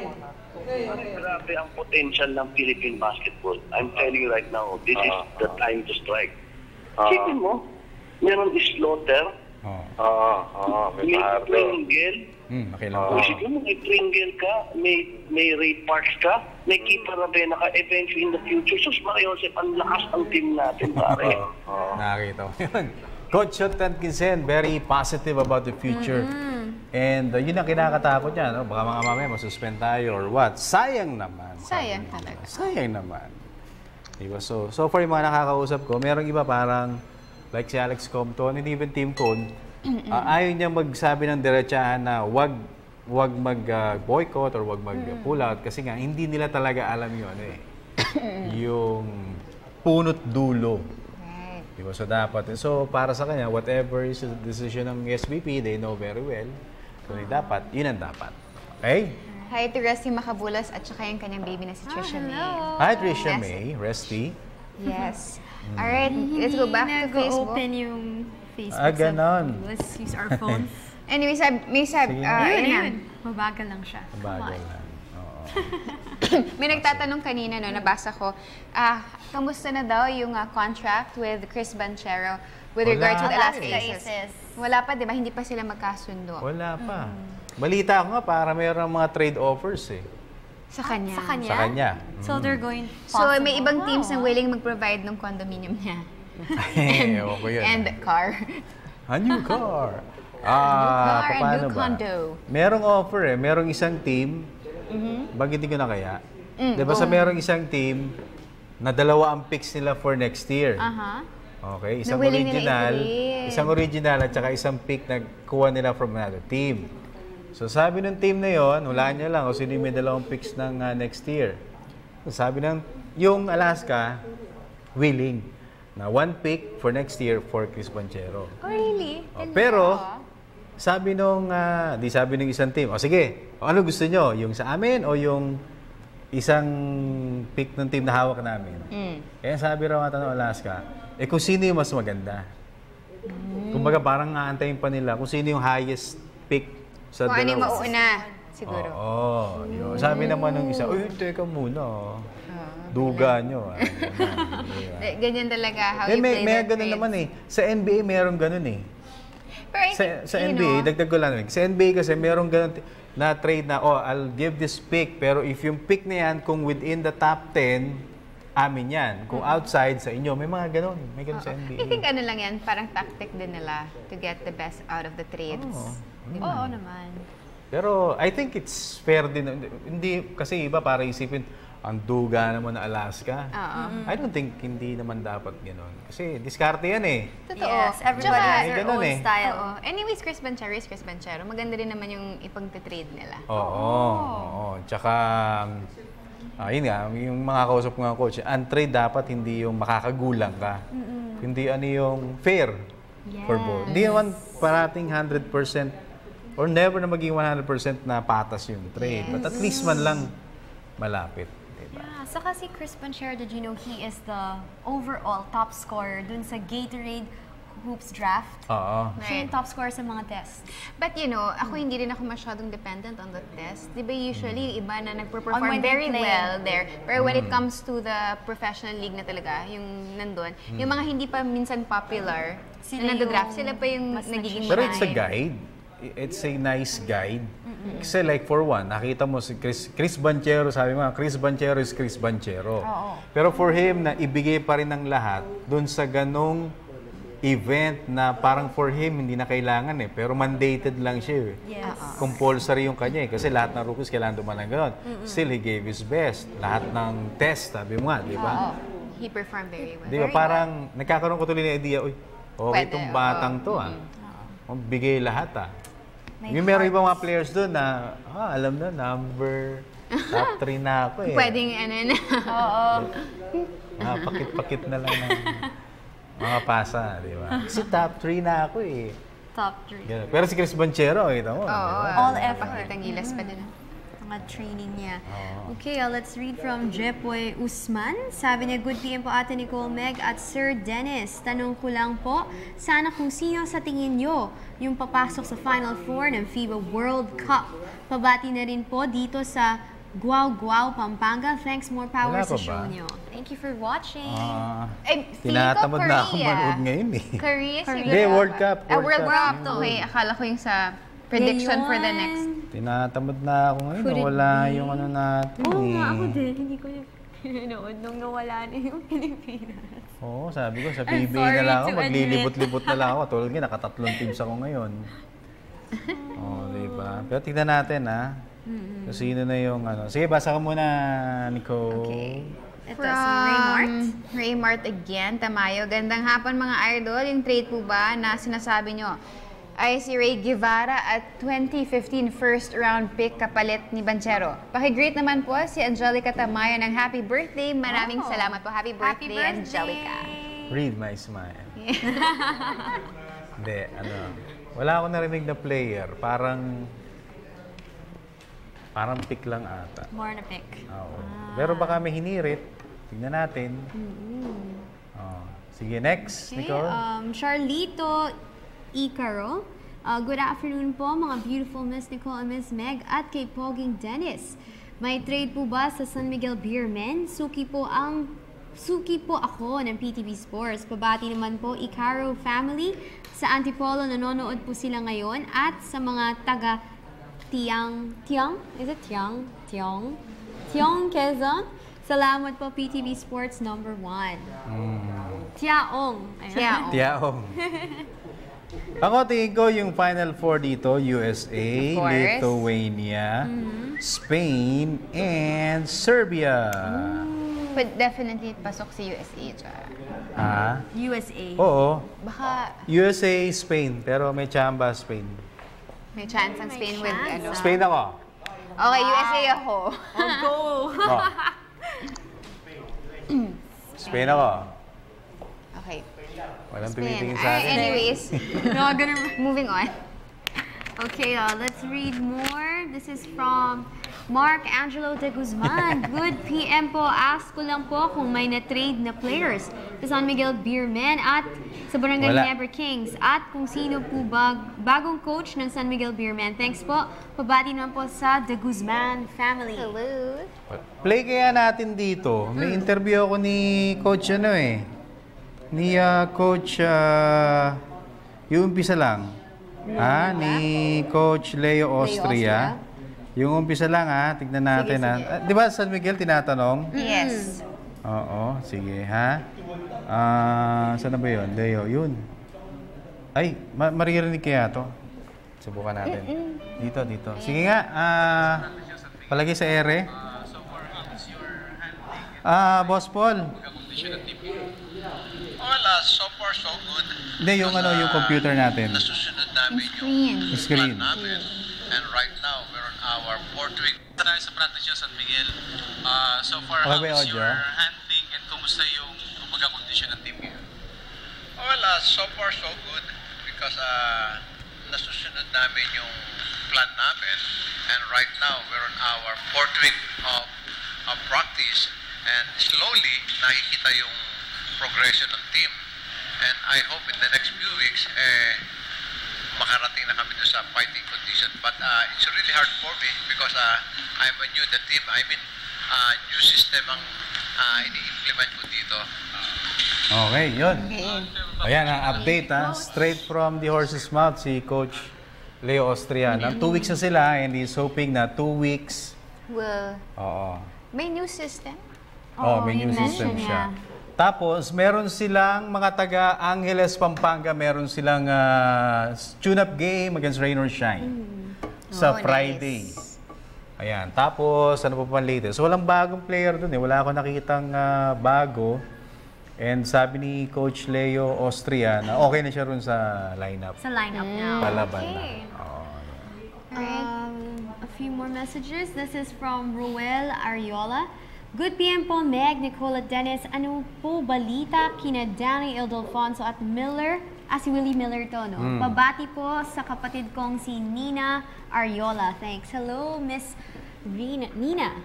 Grabe ang potential ng Philippine basketball. I'm telling you right now, this is the time to strike. Isipin mo, meron is Slaughter, Oo. may Pringle, Hmm, makilang Kung isipin mo, may Pringle ka, may, may Ray Parks ka, may Keeper Ravena ka, eventually in the future, sus Maria Joseph, ang lakas ng team natin, pare. Nakakita ko yun. Coach Shotan Tinsen, very positive about the future. And uh, yun ang kinakatakot niya, no? Baka mga mamaya masuspend tayo or what. Sayang naman. Sayang talaga. Sayang naman. Diba? So, so far yung mga nakakausap ko, merong iba parang like si Alex Compton and even Team Cone, uh, ayaw niya magsabi ng diretsahan na wag wag mag-boycott uh, or wag mag-pull out kasi nga hindi nila talaga alam yun ano eh. Yung punot dulo. Diba? So dapat. So para sa kanya, whatever is the decision ng S B P, they know very well. So dapat, yun ang dapat. Okay? Hi to Rusty Macabulas at saka yung kanyang baby na si Trisha May. Hi, Trisha Yes. May. Resty. Yes. Alright, let's go back to Facebook. Open yung Facebook. Ah, ganon. So, let's use our phones. Anyway, sab, may sab, Sige. uh, Ayun, ayun na. ayun. Mabagal lang siya. Bagal lang. Oo. May nagtatanong kanina, no, nabasa ko, ah, kamusta na daw yung uh, contract with Chris Banchero with Wala regards to the pa Alaska eh. Aces? Wala pa, di ba? Hindi pa sila magkasundo. Wala pa. Balita ko nga, para mayroong mga trade offers eh. Sa kanya? Sa kanya? Sa kanya. So they're going So may ibang teams na willing mag-provide ng condominium niya. and, Ewan ko yun. And car. A new car. New Ah, car and paano new ba? condo. Merong offer eh. Merong isang team, Mhm. bagitin ko na kaya. Mm, Di ba sa go. merong isang team na dalawa ang picks nila for next year? Aha. Okay, isang Na willing nila original, i-trade. isang original at saka isang pick na kuha nila from another team. So sabi ng team na yon, wala niya lang kung sino yung may dalawang picks ng uh, next year. So, sabi ng yung Alaska, willing na one pick for next year for Chris Banchero. Oh, really? Oh, pero, sabi nung, ah, di sabi ng isang team, o sige, o, ano gusto nyo? Yung sa amin o yung isang pick ng team na hawak namin? Mm. Kaya sabi raw ata ng Alaska, eh kung sino yung mas maganda. Mm. Kumbaga parang aantayin pa nila kung sino yung highest pick sa Kung ano yung dalawa. mauuna, siguro. Oo. Yun. Sabi naman ng isa, uy, teka muna. oh. Duga nyo. ah." Eh, Ganyan talaga how Eh, you may, play may the ganun trades. naman eh. Sa N B A, meron ganun eh. Pero I Sa, think, sa you N B A, know, dagdag ko lang. Sa N B A kasi meron ganun t- na trade na, oh, I'll give this pick, pero if yung pick na yan, kung within the top ten, amin yan. Kung outside sa inyo, may mga ganun. May ganun sa N B A. I think ano lang yan, parang tactic din nila to get the best out of the trades. Oo. Oo naman. Pero I think it's fair din. Hindi, kasi iba para isipin, ang duga naman na Alaska. Oo. I don't think hindi naman dapat gano'n. Kasi diskarte yan eh. Totoo. Yes, everybody Tsaka, has May their ganun own eh. style. Oo. Anyways, Chris Banchero is Chris Banchero. Maganda rin naman yung ipag-trade nila. Oo. Oo. Tsaka, ah, yun nga, yung mga kausap ko nga coach, ang trade dapat hindi yung makakagulang ka. Hindi ano yung fair for both. Hindi naman parating one hundred percent or never na maging one hundred percent na patas yung trade. But at least man lang malapit. Yeah, saka si Chris Banchero, did you know he is the overall top scorer dun sa Gatorade Hoops draft? Oo. Siya yung top scorer sa mga tests. But you know, ako hindi rin ako masyadong dependent on the test. Di ba usually, yung iba na On nagpo-perform when they very play. well there. Pero when it Mm. comes to the professional league na talaga, yung nandun, yung mga hindi pa minsan popular, Sila na nag-draft, yung sila pa yung mas nagiging Pero it's a mahal. guide. It's a nice guide. Kasi like for one, nakita mo si Chris, Chris Banchero, sabi mo, Chris Banchero is Chris Banchero. Oo. Pero for him, na ibigay pa rin ng lahat dun sa ganong event na parang for him, hindi na kailangan eh. Pero mandated lang siya eh. Yes. Compulsory yung kanya eh. Kasi lahat ng rookies kailangan dumaan ng ganon. Still, he gave his best. Lahat ng test, sabi mo nga, di ba? Oo. He performed very well. Di ba? Parang nagkakaroon ko tuloy ng idea, uy, okay Pwede, itong oo. batang to ah. Oh, bigay lahat ah. May Yung meron heart. ibang mga players doon na, ah, alam na, number top three na ako eh. Pwedeng ano na. Oo. Ah, pakit-pakit na lang ng mga pasa, di ba? Kasi top three na ako eh. Top three. Ganun. Pero si Chris Banchero, kita mo. Oo. di ba? All effort. Pakitang gilas pa din. Mga training niya. Oo. Okay, uh, let's read from Jepoy Usman. Sabi niya, good P M po Ate Nicole Meg at Sir Dennis. Tanong ko lang po, sana kung sino sa tingin nyo yung papasok sa Final Four ng FIBA World Cup. Pabati na rin po dito sa Guau Guau, Pampanga. Thanks, more power Wala sa pa show ba? nyo. Thank you for watching. Ah, Eh, feeling ko tinatamad na ako Korea. manood ngayon eh. Korea siguro. Hindi, World Cup. Ah, World Cup. Yun. Okay, akala ko yung sa prediction for the Ngayon. next. Tinatamad na ako ngayon. Could it Wala be? yung ano natin Oo eh. nga, ako din. Hindi ko yung pinanood nung nawala na yung Pilipinas. Oo, sabi ko, sa I'm P B A na sorry lang ako, to maglilibot-libot na lang ako. Tulad nga, nakatatlong teams ako ngayon. Oo, di ba? Pero tignan natin, ha? Kung sino na yung ano. Sige, basa ka muna, Nico. Okay. Ito From si Raymart. Raymart again, Tamayo. Gandang hapon mga idol. Yung trade po ba na sinasabi nyo ay si Ray Guevara at twenty fifteen first round pick kapalit ni Banchero. Paki-greet naman po si Angelica Tamayo ng happy birthday. Maraming Oh. salamat po. Happy birthday, Happy birthday. Angelica. Read my smile. Hindi, ano. Wala akong narinig na player. Parang, parang pick lang ata. More na pick. Oo. Pero baka may hinirit. Tignan natin. Oh. Sige, next, Okay, Nicole. um, Charlito Icaro. Uh, good afternoon po mga beautiful Miss Nicole and Miss Meg at kay Poging Dennis. May trade po ba sa San Miguel Beermen? Suki po ang Suki po ako ng P T V Sports. Pabati naman po Icaro family. Sa Antipolo nanonood po sila ngayon at sa mga taga Tiang Tiang? Is it Tiang? Tiang? Tiang Quezon. Salamat po P T V Sports number one. Mm. Tiaong. Tiaong. Tiaong. Ako tingin ko yung Final Four dito, U S A, Lithuania, mm-hmm. Spain, and Serbia. Mm. But definitely pasok si U S A dyan. Ah? U S A? Oo. Baka... U S A, Spain, pero may chamba Spain. May chance ang Spain with ano? Spain ako. Okay, U S A ako. Oh, go! Oh. Spain ako. Okay. Walang Spain. tumitingin sa akin. Anyways, no, gonna... moving on. Okay, uh, let's read more. This is from Mark Angelo de Guzman. Good P M po. Ask ko lang po kung may na-trade na players sa San Miguel Beermen at sa Barangay Wala. Never Kings. At kung sino po bag bagong coach ng San Miguel Beermen. Thanks po. Pabati naman po sa de Guzman family. Hello. Play kaya natin dito. May interview ako ni Coach ano eh. Ni uh, Coach, uh, yung umpisa lang. Ha? Ni Coach Leo Austria. Yung umpisa lang ha, tignan natin ha. Uh, di ba San Miguel tinatanong? Yes. Oo, sige ha. Ah, uh, saan na ba yun? Leo, yun. Ay, ma maririnig kaya to. Subukan natin. Dito, dito. Sige nga, ah, uh, palagi sa ere. Ah, uh, Boss Paul. Well, uh, so far so good. Hindi, yung ano, yung computer natin. Nasusunod namin yung screen. plan namin. And right now, we're on our fourth week. Tayo sa practice niya, San Miguel. Uh, so far, Okay, how is audio? your handling and kumusta yung kumbaga condition ng team niyo? Well, uh, so far so good. Because uh, nasusunod namin yung plan namin. And right now, we're on our fourth week of, of practice. And slowly, nakikita yung progression ng team. And I hope in the next few weeks, eh, makarating na kami doon sa fighting condition. But uh, it's really hard for me because uh, I'm a new the team. I mean, uh, new system ang uh, ini-implement ko dito. Okay, yun. Ayan, ang update ha. Straight from the horse's mouth, si Coach Leo Austria. Na two weeks na sila and he's hoping na two weeks. Well, Oo. may new system? Oh, may new system siya. Tapos, meron silang mga taga Angeles, Pampanga, meron silang uh, tune-up game against Rain or Shine mm. sa oh, Friday. Nice. Ayan. Tapos, ano pa pang latest? Walang bagong player dun eh. Wala akong nakitang uh, bago. And sabi ni Coach Leo Austria na okay na siya ron sa lineup. Sa lineup mm. now. Palaban okay. na. Oh, um, a few more messages. This is from Ruel Ariola. Good P M po, Meg, Nicola Dennis. Ano po balita kina Danny Ildefonso at Miller? Ah, si Willie Miller to, no? Mm. Pabati po sa kapatid kong si Nina Ariola. Thanks. Hello, Miss Rina, Nina.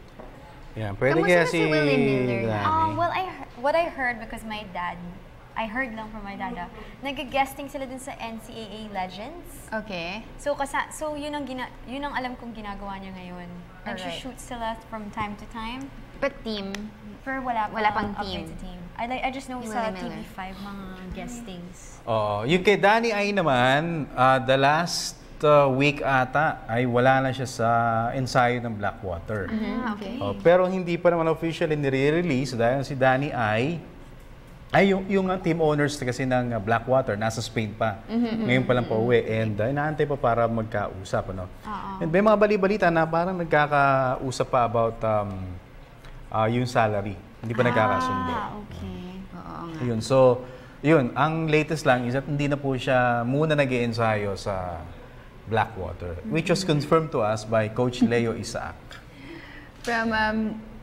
Yeah, pwede Kamusta kaya na si, si Willie Miller? Danny? Um, well, I what I heard because my dad, I heard lang from my dada, nag-guesting sila dun sa N C A A Legends. Okay. So, kasa, so yun ang, gina, yun ang alam kong ginagawa niya ngayon. Nag-shoot sila from time to time. But team? Pero wala, pa wala pang team. team. I, like, I just know Willie sa Miller. T V five mga guestings. Oo. Yung kay Danny ay naman, uh, the last uh, week ata ay wala na siya sa ensayo ng Blackwater. Mm-hmm. Okay. Uh, pero hindi pa naman officially nire-release dahil si Danny ay ay yung, yung uh, team owners kasi ng uh, Blackwater nasa Spain pa. Mm-hmm. Ngayon pa lang pa uwi and uh, inaantay pa para magkausap. Ano? Uh-oh. And may mga bali-balita na parang nagkakausap pa about um, uh, yung salary. Hindi pa ah, nagkakasundo. Okay. Oo nga. Yun. So, yun. Ang latest lang is that hindi na po siya muna nag-i-ensayo sa Blackwater, mm-hmm. which was confirmed to us by Coach Leo Isaac. From um,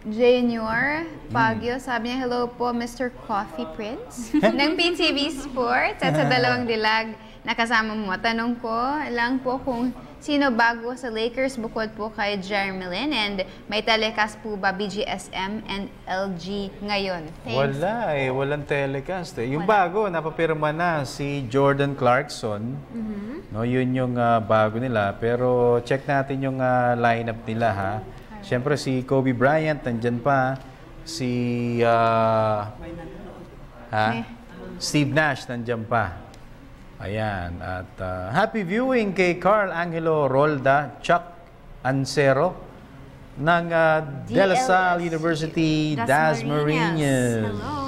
Junior Pagyo, mm. sabi niya, hello po, Mister Coffee Prince ng P T V Sports. At sa dalawang dilag na kasama mo, tanong ko lang po kung sino bago sa Lakers bukod po kay Jermelin and may telecast po ba B G S M and L G ngayon? Thanks. Wala eh, walang telecast eh. Yung Wala. bago, napapirma na si Jordan Clarkson. Mm-hmm. No, yun yung uh, bago nila. Pero check natin yung uh, lineup nila ha. Siyempre si Kobe Bryant, nandyan pa. Si uh, ha? Steve Nash, nandyan pa. Ayan. At uh, happy viewing kay Carl Angelo Rolda, Chuck Ancero ng uh, De La Salle University, Dasmariñas. Hello.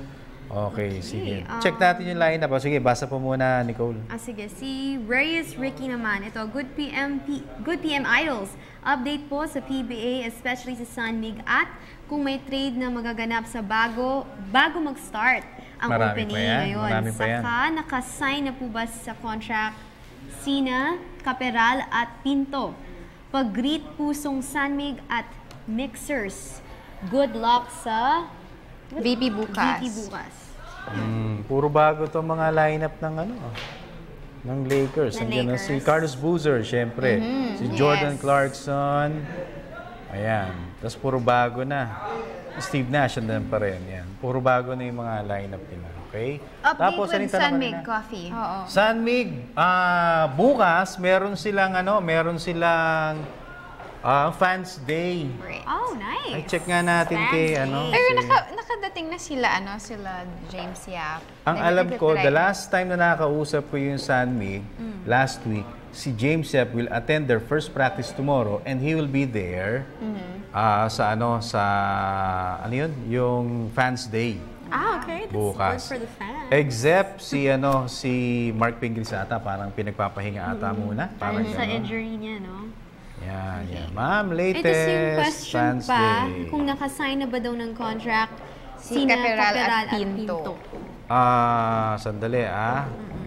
Okay, sige. um, Check natin yung line-up. Sige, basa po muna, Nicole. Ah, sige. Si Reyes Ricky naman. Ito, good P M, P, good P M Idols. Update po sa P B A, especially sa Sunmig at kung may trade na magaganap sa bago, bago mag-start ang Marami opening pa yan. ngayon. Marami pa yan. Saka, nakasign na po ba sa contract Sina, Caperal at Pinto. Pag-greet pusong Sunmig at Mixers. Good luck sa V P bukas. V P bukas. Hmm, puro bago to mga lineup ng ano, ng Lakers. Ng Nandiyan na Lakers. si Carlos Boozer, syempre. Mhm, Si Jordan yes. Clarkson. Ayan. Tapos puro bago na. Steve Nash, andan pa rin. Yan. Puro bago na yung mga lineup nila. Okay? Update Tapos, with anong tanong Sunmig kanina? Coffee. Oo. Sunmig, ah, bukas, meron silang ano, meron silang ah, Fans Day. Oh, nice. Ay, check nga natin kay ano. Pero si- naka, nakadating na sila, ano, sila James Yap. Ang Nag- alam ko, nag-try. the last time na nakakausap ko yung Sunmig, Mm. last week, si James Yap will attend their first practice tomorrow and he will be there Mhm. ah, sa ano, sa, ano yun? Yung Fans Day. Ah, okay. That's Bukas. good for the fans. Except si ano si Mark Pingris ata parang pinagpapahinga ata muna. Parang Dahil sa gano'n. injury niya, no? Yan, yan. Ma'am, Ito latest yung question Fans pa, Day. kung nakasign na ba daw ng contract Si Sina, Caperal at Caperal Pinto. Ah, sandali ah.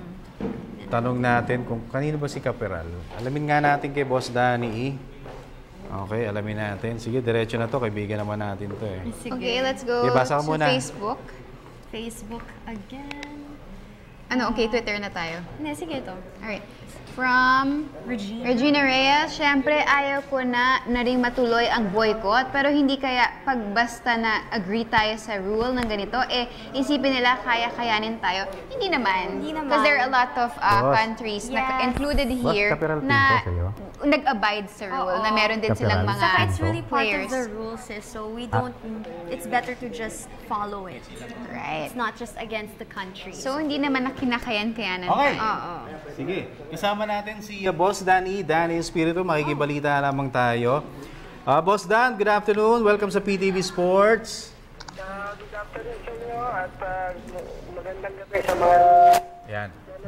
Tanong natin kung kanino ba si Caperal. Alamin nga natin kay Boss Danny. Okay, alamin natin. Sige, diretso na to. Kaibigan naman natin to eh. Sige. Okay, let's go Okay, basa ka to muna. Facebook. Facebook again. Ano, okay, Twitter na tayo. Hindi, sige ito. Alright. From Regina. Regina Reyes, syempre ayaw ko na na ring matuloy ang boycott, pero hindi kaya pag basta na agree tayo sa rule ng ganito, eh isipin nila kaya-kayanin tayo. Hindi naman. Hindi naman. Because there are a lot of uh, Boss. countries na Yes. included Boss, here Caperal na Pinto sa'yo? nag-abide sa rule, Oo. na meron din silang Caperal. mga Saka it's really part players. of the rules, sis, so we don't, it's better to just follow it. Right. It's not just against the country. So hindi naman na kinakayan-kayanan Okay. tayo. Oo. Sige, kasama natin si uh, Boss Danny, Danny Espiritu. Makikibalita lamang tayo. Uh, Boss Dan, good afternoon. Welcome sa P T V Sports. Uh, good afternoon sa inyo at uh, magandang gabi sa mga Yan.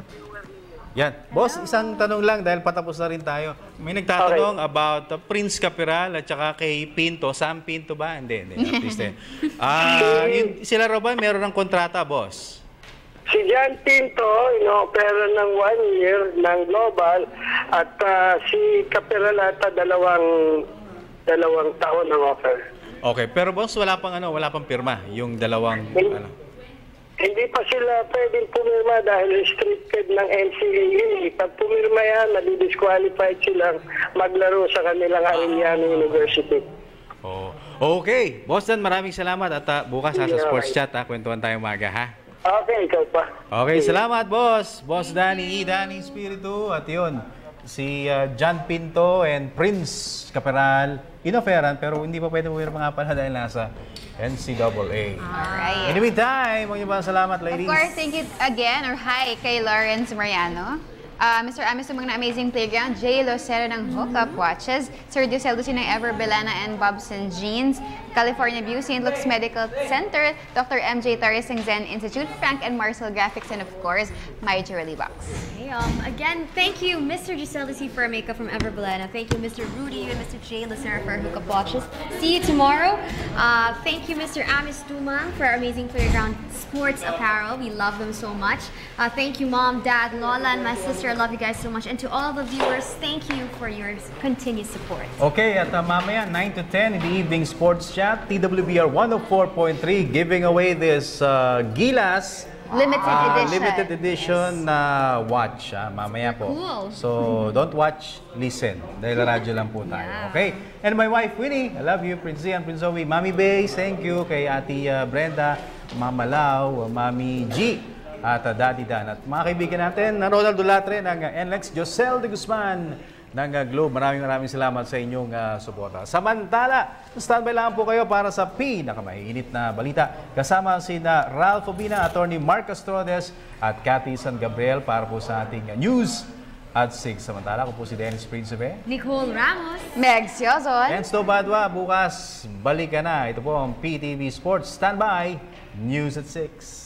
Yan. Boss, isang tanong lang dahil patapos na rin tayo. May nagtatanong about uh, Prince Caperal at saka kay Pinto. Sam Pinto ba? Hindi, hindi. At least, eh. Ah, yun- sila raw ba meron ng kontrata, boss? Si John Pinto, ino-opera ng one year ng global at uh, si Caperalata dalawang dalawang taon ang offer. Okay, pero boss, wala pang ano, wala pang pirma yung dalawang ano. Hindi pa sila pwedeng pumirma dahil restricted ng N C A A. Pag pumirma yan, madi-disqualified silang maglaro sa kanilang Arellano University. Oh. Okay, boss Dan, maraming salamat at uh, bukas ha, sa Yeah, Sports okay. Chat ha, kwentuhan tayo umaga ha. Okay, ikaw pa. Okay, salamat boss. Boss Danny, Danny Espiritu at yun, si uh, John Pinto and Prince Caperal inoferan pero hindi pa pwede pumirma nga pala dahil nasa N C A A. Alright. In the meantime, mga ibang salamat ladies. Of course, thank you again, or hi, kay Lawrence Mariano. Uh, Mister Amis ng mga Amazing Playground, Jay Lucero ng Hookup Watches, Sir Ducel Ducin ng Ever Belana and Bobson Jeans, California View, Saint Luke's Medical Center, Doctor M J Torres ng Zen Institute, Frank and Marcel Graphics, and of course, my Jewelry Box. Okay, um, again, thank you, Mister Giselle Lucy for makeup from Ever Belana. Thank you, Mister Rudy and Mister Jay Lucero for hookup watches. See you tomorrow. Uh, thank you, Mister Amis Tumang for our Amazing Playground sports apparel. We love them so much. Uh, thank you, Mom, Dad, Lola, and my sister. I love you guys so much. And to all the viewers, thank you for your continued support. Okay, at uh, mamaya nine to ten in the evening sports chat, T W B R one oh four point three giving away this uh, Gilas Limited uh, edition. limited edition na watch ah, mamaya po. Cool. So, don't watch, listen. Dahil radyo lang po tayo. Okay? And my wife, Winnie, I love you. Prince Ian, Prince Zoe, Mami Bays, thank you. Kay Ate uh, Brenda, Mama Lau, Mami G, at uh, Daddy Dan. At mga kaibigan natin, na Ronald Dulatre ng uh, N L E X, Josel de Guzman, ng uh, Globe. Maraming maraming salamat sa inyong uh, suporta. Samantala, standby lang po kayo para sa pinakamainit na balita. Kasama si na Ralph Obina, Attorney Mark Castrodes at Cathy San Gabriel para po sa ating uh, news at six. Samantala, ako po si Dennis Principe. Nicole Ramos. Meg Siozon. And Sto Badwa, bukas balik ka na. Ito po ang P T V Sports Standby News at six.